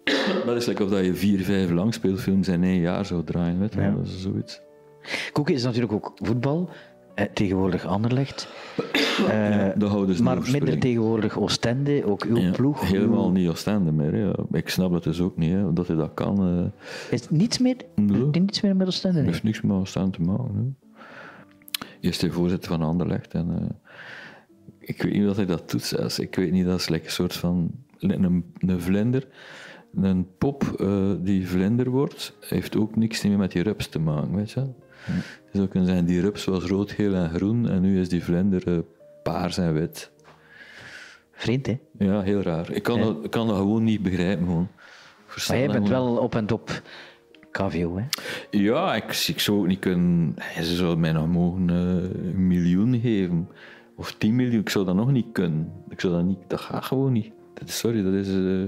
Dat is lekker of dat je vier, vijf langspeelfilms in één jaar zou draaien. Weet je? Ja. Dat is zoiets. Koeken is natuurlijk ook voetbal. Eh, tegenwoordig Anderlecht. Eh, Ja, dat houden ze maar niet minder tegenwoordig Oostende, ook uw Ja, ploeg. helemaal uw- niet Oostende meer. Hè. Ik snap dat dus ook niet, hè, dat hij dat kan. eh Is niets meer, Nee. niets meer met Oostende? Dat Nee. heeft niks met Oostende te maken. Hè. Eerst de voorzitter van Anderlecht. En, eh, ik weet niet wat hij dat doet zelfs. Ik weet niet, dat is like een soort van... Een, een vlinder. Een pop eh, die vlinder wordt, heeft ook niks meer met die rups te maken, weet je wel. Je zou kunnen zeggen, die rups was rood, geel en groen en nu is die vlinder eh, paars en wit. Vreemd, hè? Ja, heel raar. Ik kan, Ja. dat, ik kan dat gewoon niet begrijpen. Gewoon. Verstaan Maar jij dat bent gewoon. wel op en top K V O, hè? Ja, ik, ik zou ook niet kunnen... Ze zouden mij nog mogen eh, een miljoen geven. Of tien miljoen, ik zou dat nog niet kunnen. Ik zou dat niet... Dat gaat gewoon niet. Dat is, sorry, dat is... eh,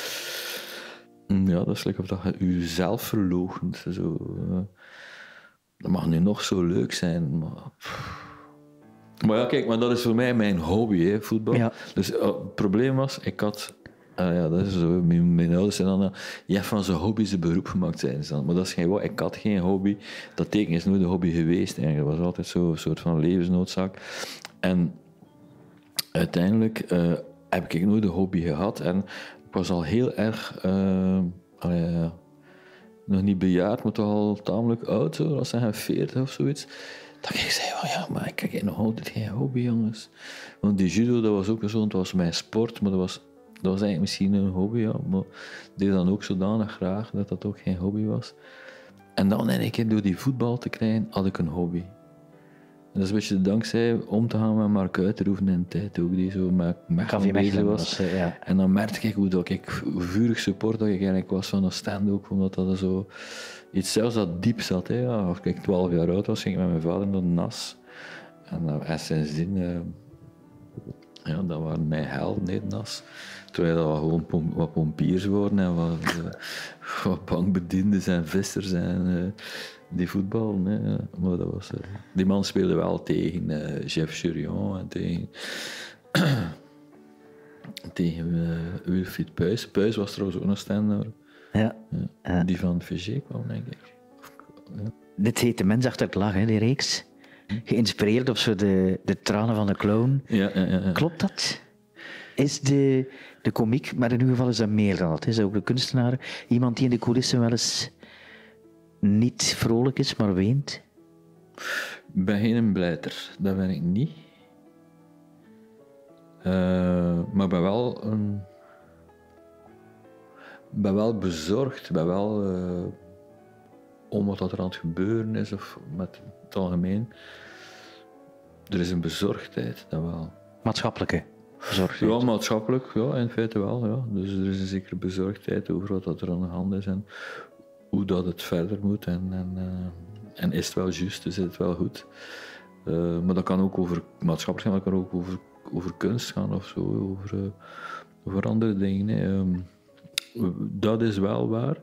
ja, dat is lekker of dat je jezelf verloochent. Zo, eh. Dat mag nu nog zo leuk zijn, maar... Maar ja, kijk, maar dat is voor mij mijn hobby, hè, voetbal. Ja. Dus eh, het probleem was, ik had... ah ja, dat is zo. Mijn, mijn ouders zijn dan... eh, je hebt van zijn hobby zijn beroep gemaakt, zijn ze dan. Maar dat is geen wat. Ik had geen hobby. Dat tekenen is nooit een hobby geweest, eigenlijk. Dat was altijd zo een soort van levensnoodzaak. En uiteindelijk eh, heb ik nooit een hobby gehad. En ik was al heel erg... eh, allee, ja, nog niet bejaard, maar toch al tamelijk oud, zo, als zeggen veertig of zoiets. Dat ik zei, van, ja, maar ik heb nog altijd geen hobby, jongens. Want die judo, dat was ook zo, dat was mijn sport, maar dat was, dat was eigenlijk misschien een hobby, ja. Maar ik deed dan ook zodanig graag dat dat ook geen hobby was. En dan in één keer, door die voetbal te krijgen, had ik een hobby. En dat is een beetje dankzij om te gaan met Mark Uiterhoeven in de tijd ook, die zo met K V Mechelen bezig Mechelen was. was, eh, ja. En dan merkte ik hoe dat ik hoe vurig support dat ik eigenlijk was van een stand ook, omdat dat zo iets zelfs dat diep zat. Hè. Ja, als ik twaalf jaar oud was, ging ik met mijn vader naar de N A S. En, uh, en sindsdien, uh, ja, dat waren mijn helden, nee, de N A S. Terwijl dat gewoon pom wat pompiers worden en wat, uh, wat bankbediendes en vissers en uh, die voetbal. Nee, maar dat was, uh, die man speelde wel tegen uh, Jeff Jurion en tegen... tegen uh, Wilfried Puis. Puis was trouwens ook nog stand. Ja. Ja. Ja. Die van Vigé kwam, denk ik. Ja. Dit heet De Mens Achter het Lach, hè, die reeks. Geïnspireerd op zo de, de tranen van de clown. Ja, ja, ja, ja. Klopt dat? Is de, de komiek, maar in uw geval is dat meer dan dat. Is ook de kunstenaar iemand die in de coulissen wel eens niet vrolijk is, maar weent? Ik ben geen blijter, dat ben ik niet. Uh, maar ben wel een... ben wel bezorgd, ben wel uh, om wat er aan het gebeuren is, of met het algemeen. Er is een bezorgdheid, dat wel. Maatschappelijke zorg. Ja, maatschappelijk, ja, in feite wel. Ja. Dus er is een zekere bezorgdheid over wat er aan de hand is en hoe dat het verder moet. En, en, uh, en is het wel juist, is het wel goed. Uh, maar dat kan ook over maatschappelijk gaan, dat kan ook over, over kunst gaan of zo, over, uh, over andere dingen. Hè. Um, dat is wel waar.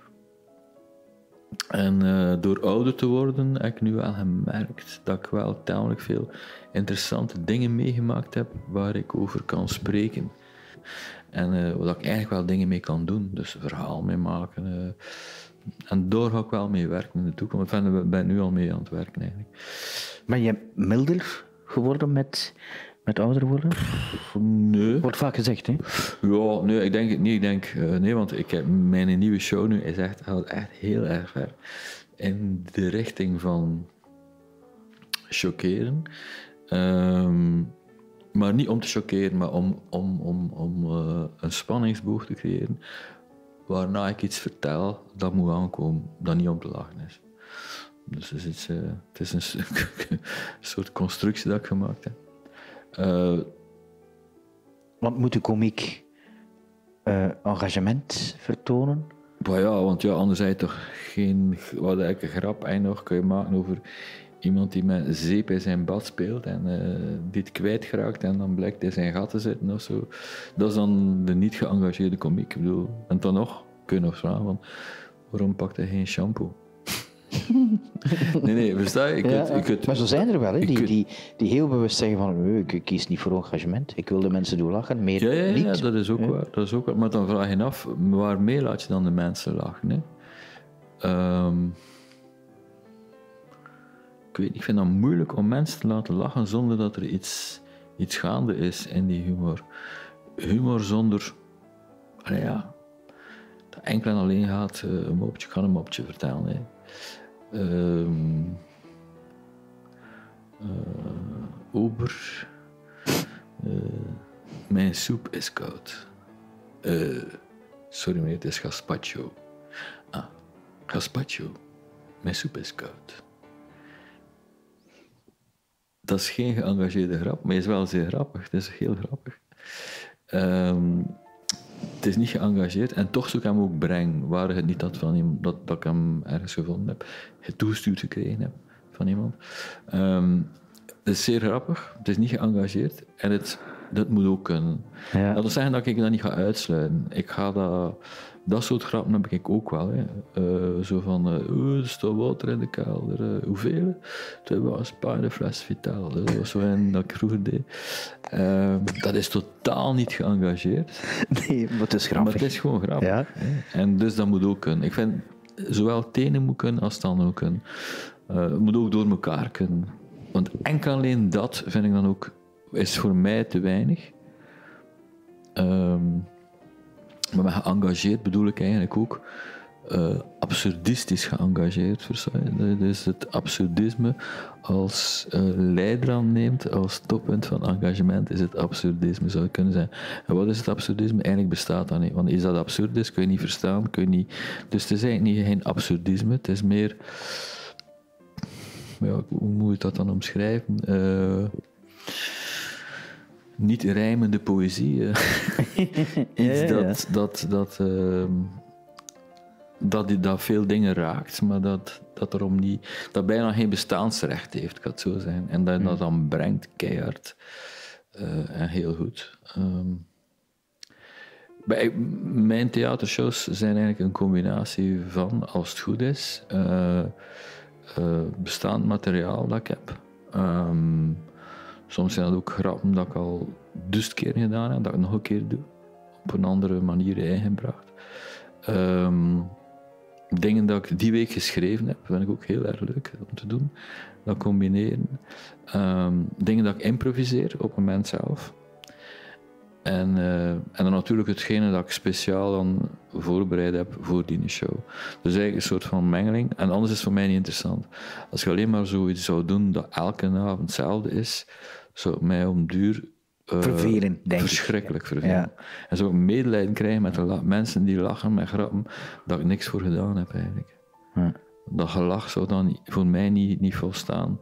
En uh, door ouder te worden heb ik nu wel gemerkt dat ik wel tamelijk veel interessante dingen meegemaakt heb waar ik over kan spreken. En uh, waar ik eigenlijk wel dingen mee kan doen. Dus een verhaal mee maken. Uh, en daar ga ik wel mee werken in de toekomst. Ik ben nu al mee aan het werken eigenlijk. Ben je milder geworden met, met ouder worden? Nee. Wordt vaak gezegd, hè? Ja, nee, ik denk het niet. Ik denk, uh, nee, want ik heb, mijn nieuwe show nu is echt, gaat echt heel erg ver in de richting van chockeren. Um, maar niet om te chockeren, maar om, om, om, om uh, een spanningsboog te creëren waarna ik iets vertel dat moet aankomen, dat niet om te lachen is. Dus het is, iets, uh, het is een, een soort constructie dat ik gemaakt heb. Uh, Want moet de komiek uh, engagement vertonen? Maar ja, want ja, anders heb je toch geen... Wat eigenlijk een grap en nog kun je maken over iemand die met zeep in zijn bad speelt en uh, dit kwijtgeraakt en dan blijkt in zijn gat te zitten of zo. Dat is dan de niet geëngageerde komiek. Ik bedoel, en dan nog kun je nog vragen van, waarom pakt hij geen shampoo? Nee, nee, versta je? Je Ja, kunt, je kunt, maar zo zijn er wel, hè, je die, kunt- die, die heel bewust zeggen van "Nee, ik kies niet voor engagement, ik wil de mensen doen lachen, meer Ja, ja, ja, niet." dat is ook Ja. waar. Dat is ook waar. Maar dan vraag je je af, waarmee laat je dan de mensen lachen? Hè? Ehm, ik weet niet, ik vind het moeilijk om mensen te laten lachen zonder dat er iets, iets gaande is in die humor. Humor zonder... Allee, ja, dat enkel en alleen gaat uh, een mopje, ik ga een mopje vertellen. Hè. Ehm, uh, Ober... Uh, mijn soep is koud. Uh, sorry meneer, het is gazpacho. Ah, gazpacho. Mijn soep is koud. Dat is geen geëngageerde grap, maar het is wel zeer grappig. Het is heel grappig. Um, het is niet geëngageerd en toch zou ik hem ook brengen. Waar het niet dat, van iemand, dat, dat ik hem ergens gevonden heb, het toegestuurd gekregen heb van iemand. Um, het is zeer grappig, het is niet geëngageerd en het, dat moet ook kunnen. Ja. Dat wil zeggen dat ik dat niet ga uitsluiten. Ik ga dat, dat soort grappen heb ik ook wel. Hè. Uh, zo van, uh, oh, er staat water in de kelder. Uh, hoeveel? Twee was een fles Vital. Dat was zo een dat ik vroeger deed. Uh, dat is totaal niet geëngageerd. Nee, maar het is grappig. Maar het is gewoon grappig. Ja. Hè. En dus dat moet ook kunnen. Ik vind, zowel tenen moet kunnen als dan ook kunnen. Uh, het moet ook door elkaar kunnen. Want enkel alleen dat vind ik dan ook, is voor mij te weinig. Um, maar met geëngageerd bedoel ik eigenlijk ook uh, absurdistisch geëngageerd. Dus het absurdisme als uh, leidraad neemt, als toppunt van engagement, is het absurdisme, zou het kunnen zijn. En wat is het absurdisme? Eigenlijk bestaat dat niet. Want is dat absurd is, kun je niet verstaan, kun je niet... Dus het is eigenlijk niet geen absurdisme, het is meer... Ja, hoe moet je dat dan omschrijven? Uh, niet rijmende poëzie. Uh. Iets ja, ja, ja. dat, dat, dat, uh, dat, die, dat veel dingen raakt, maar dat, dat, erom niet, dat bijna geen bestaansrecht heeft, kan het zo zijn. En dat je dat dan brengt, keihard uh, en heel goed. Um, bij, mijn theatershows zijn eigenlijk een combinatie van, als het goed is... Uh, Uh, bestaand materiaal dat ik heb. Um, soms zijn dat ook grappen dat ik al dus keer gedaan heb, dat ik nog een keer doe. Op een andere manier ingebracht. Um, dingen dat ik die week geschreven heb, vind ik ook heel erg leuk om te doen. Dat combineren. Um, dingen dat ik improviseer op het moment zelf. En, uh, en dan natuurlijk hetgene dat ik speciaal dan voorbereid heb voor die show. Dus eigenlijk een soort van mengeling. En anders is het voor mij niet interessant. Als je alleen maar zoiets zou doen dat elke avond hetzelfde is, zou het mij om duur... Uh, vervelen, denk verschrikkelijk ik. vervelen. Ja. En zou ik medelijden krijgen met de la- mensen die lachen met grappen, dat ik niks voor gedaan heb eigenlijk. Ja. Dat gelach zou dan niet, voor mij niet, niet volstaan.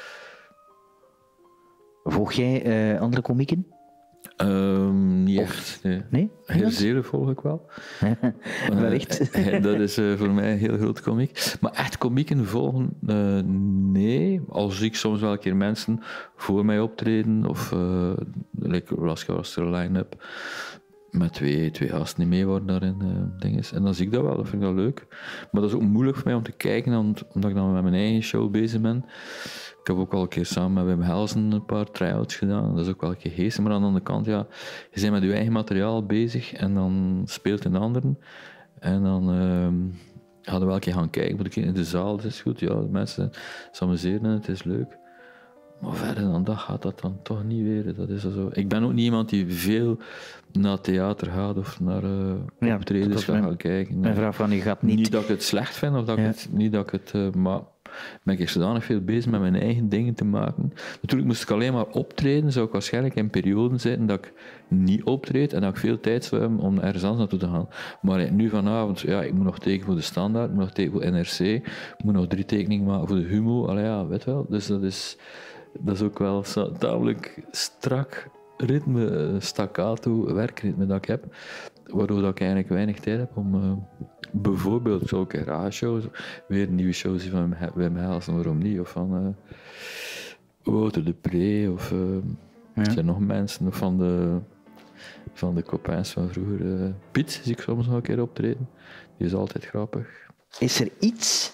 Volg jij uh, andere komieken? Um, niet echt, nee. Nee? Heel Zelen volg ik wel. Wellicht. Uh, dat is uh, voor mij heel groot komiek. Maar echt komieken volgen, uh, nee. Al zie ik soms wel een keer mensen voor mij optreden, of uh, like, als er een line-up met twee, twee gasten die mee worden daarin, uh, dinges. En dan zie ik dat wel, dat vind ik wel leuk. Maar dat is ook moeilijk voor mij om te kijken, omdat ik dan met mijn eigen show bezig ben. Ik heb ook al een keer samen met Wim Helsen een paar try-outs gedaan. Dat is ook wel een keer geestig. Maar aan de andere kant, ja, je bent met je eigen materiaal bezig en dan speelt een ander. En dan uh, gaan we wel een keer gaan kijken. Moet ik in de zaal, het is goed. Ja, de mensen se amuseren en het is leuk. Maar verder dan dat gaat dat dan toch niet weer. Dat is zo. Ik ben ook niet iemand die veel naar theater gaat of naar uh, ja, optredens gaat gaan kijken. Mijn vraag van, je gaat niet... Niet dat ik het slecht vind, of dat ja. ik het, niet dat ik het... Uh, maar ben ik zodanig veel bezig met mijn eigen dingen te maken. Natuurlijk moest ik alleen maar optreden, zou ik waarschijnlijk in perioden zitten dat ik niet optreed en dat ik veel tijd zou hebben om ergens anders naartoe te gaan. Maar nu vanavond, ja, ik moet nog tekenen voor de Standaard, ik moet nog tekenen voor N R C, ik moet nog drie tekeningen maken voor de Humo. Allee, ja, weet wel. Dus dat is, dat is ook wel tamelijk strak ritme, staccato werkritme dat ik heb, waardoor dat ik eigenlijk weinig tijd heb om... Uh, bijvoorbeeld zo ook shows, weer nieuwe shows van Wim Helsen, waarom niet, of van uh, Wouter de Pre, of uh, ja. Er zijn nog mensen, of van de, van de copains van vroeger. Uh, Piet zie ik soms nog een keer optreden, die is altijd grappig. Is er iets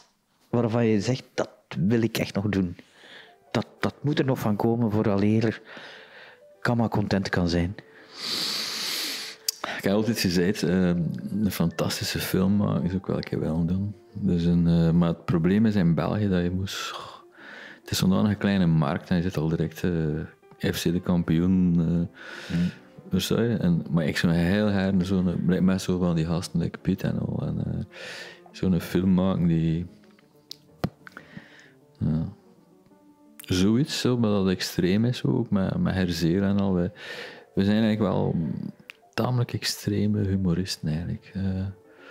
waarvan je zegt, dat wil ik echt nog doen? Dat, dat moet er nog van komen vooraleer Kama content kan zijn. Ik heb altijd gezegd, uh, een fantastische film maken is ook wel een keer wel doen. Dus een, uh, maar het probleem is in België dat je moest... Het is zo'n kleine markt en je zit al direct uh, F C de kampioen. Uh, mm. Dus, uh, en, maar ik zou heel graag zo'n... Met zo van die gasten, like Piet en al. En, uh, zo'n film maken die... Uh, zoiets, zo, maar dat extreem is ook, met, met Herzeer en al. We, we zijn eigenlijk wel... tamelijk extreme humoristen eigenlijk. Uh,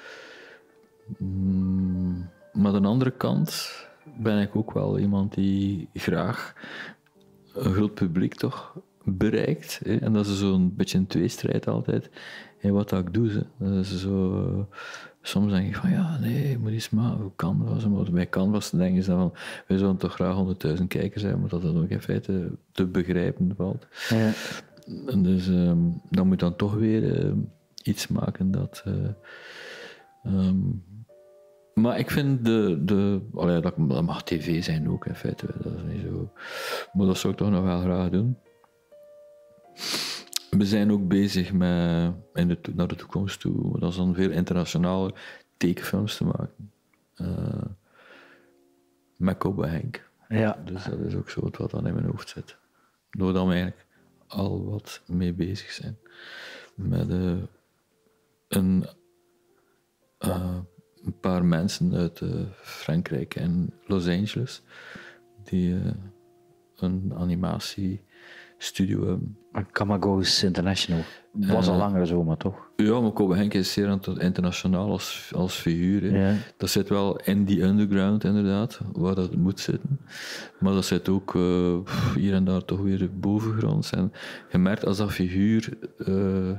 mm, maar aan de andere kant ben ik ook wel iemand die graag een groot publiek toch bereikt. Hè? En dat is zo'n beetje een tweestrijd altijd. En wat dat ik doe, hè? Dat is zo... Uh, soms denk ik van, ja, nee, je moet iets maken, hoe Canvas? Maar bij Canvas denken ze dan van, wij zouden toch graag honderdduizend kijkers hebben, maar dat dat ook in feite te begrijpen valt. Ja. En dus um, dan moet dan toch weer uh, iets maken dat... Uh, um, maar ik vind de... de allee, dat, dat mag tv zijn ook in feite, dat is niet zo... Maar dat zou ik toch nog wel graag doen. We zijn ook bezig met, in de, naar de toekomst toe, dat is dan veel internationale tekenfilms te maken. Uh, met Kobe Henk. Ja. Dus dat is ook zo wat dan in mijn hoofd zit. Door dan eigenlijk al wat mee bezig zijn. Met uh, een, uh, een paar mensen uit uh, Frankrijk en Los Angeles die uh, een animatiestudio hebben. Kamago's International. Dat was uh, al langer zo, maar toch? Ja, maar Kobe Henk is zeer internationaal als, als figuur. Hè. Ja. Dat zit wel in die underground, inderdaad, waar dat moet zitten. Maar dat zit ook uh, hier en daar toch weer bovengronds. En je merkt als dat figuur uh,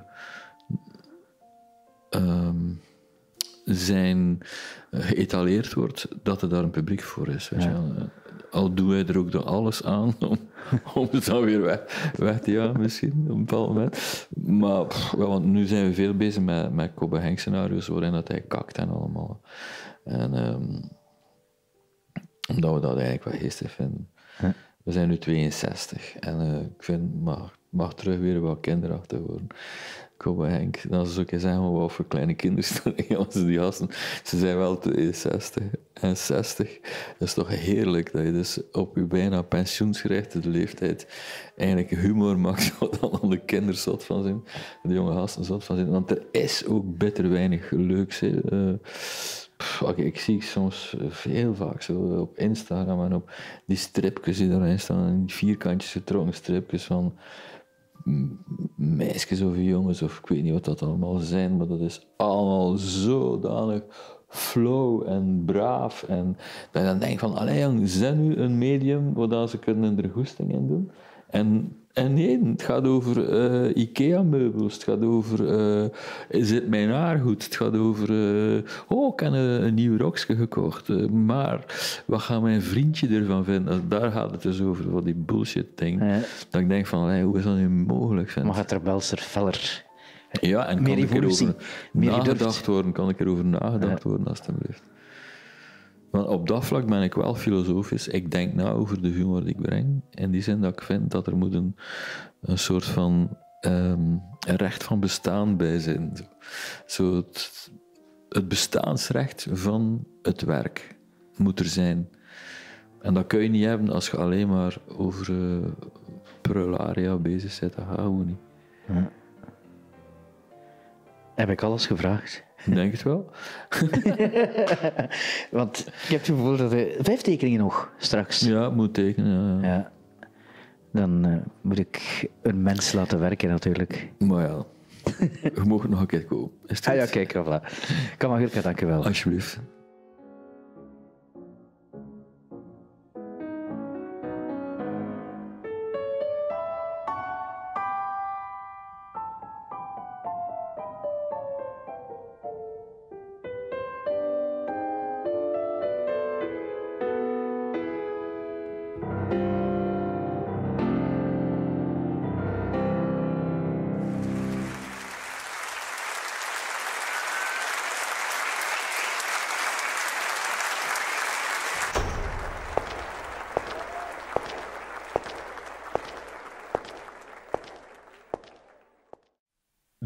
um, zijn geëtaleerd wordt, dat er daar een publiek voor is. Weet ja. je. Al doen wij er ook alles aan om, om het dan weer weg, weg te jagen, misschien, op een bepaald moment. Maar pff, want nu zijn we veel bezig met, met Kobe Henk scenario's waarin dat hij kakt en allemaal. En um, omdat we dat eigenlijk wel geestig vinden. Huh? We zijn nu tweeënzestig en uh, ik vind, mag, mag terug weer wat kinderachtig worden. Kobe Henk, dan zou ik zeggen, wat voor kleine kinderstellingen als die gasten. Ze zijn wel tweeënzestig en zestig. Dat is toch heerlijk dat je dus op je bijna pensioensgerichte leeftijd eigenlijk humor maakt wat dan aan de kinderen zot van zijn, de jonge gasten zot van zijn. Want er is ook bitter weinig leuks. Hè. Uh, pff, okay, ik zie soms heel vaak zo op Instagram en op die stripjes die daarin staan, die vierkantjes getrokken stripjes van meisjes of jongens, of ik weet niet wat dat allemaal zijn, maar dat is allemaal zodanig flow en braaf. En dat je dan denkt van, allee jong, zijn nu een medium waar ze kunnen er goesting in doen? En, en nee, het gaat over uh, IKEA-meubels, het gaat over, uh, zit mijn haar goed? Het gaat over, uh, oh, ik heb een, een nieuw rokje gekocht, uh, maar wat gaat mijn vriendje ervan vinden? Daar gaat het dus over, wat die bullshit-ding. Ja. Dat ik denk van, allee, hoe is dat nu mogelijk? Maar gaat er belster, feller? Ja, en meer kan ik erover meer nagedacht worden, kan ik erover nagedacht ja. worden, alstublieft. Want op dat vlak ben ik wel filosofisch. Ik denk na over de humor die ik breng. In die zin dat ik vind dat er moet een, een soort van um, recht van bestaan bij zijn. Zo, Zo het, het bestaansrecht van het werk moet er zijn. En dat kun je niet hebben als je alleen maar over uh, prularia bezig bent. Dat gaat gewoon niet. Ja. Heb ik alles gevraagd? Ik denk het wel. Want ik heb het gevoel dat er vijf tekeningen nog straks. Ja, moet tekenen. Ja. Ja. Dan uh, moet ik een mens laten werken natuurlijk. Maar ja, je mag nog een keer komen. Is het ah ja, kijk, voilà. Kan maar goed, dank je wel. Alsjeblieft.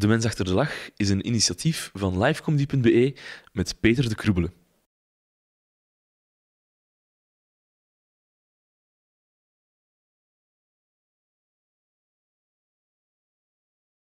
De Mens Achter de Lach is een initiatief van livecomedy punt be met Peter de Kroebele.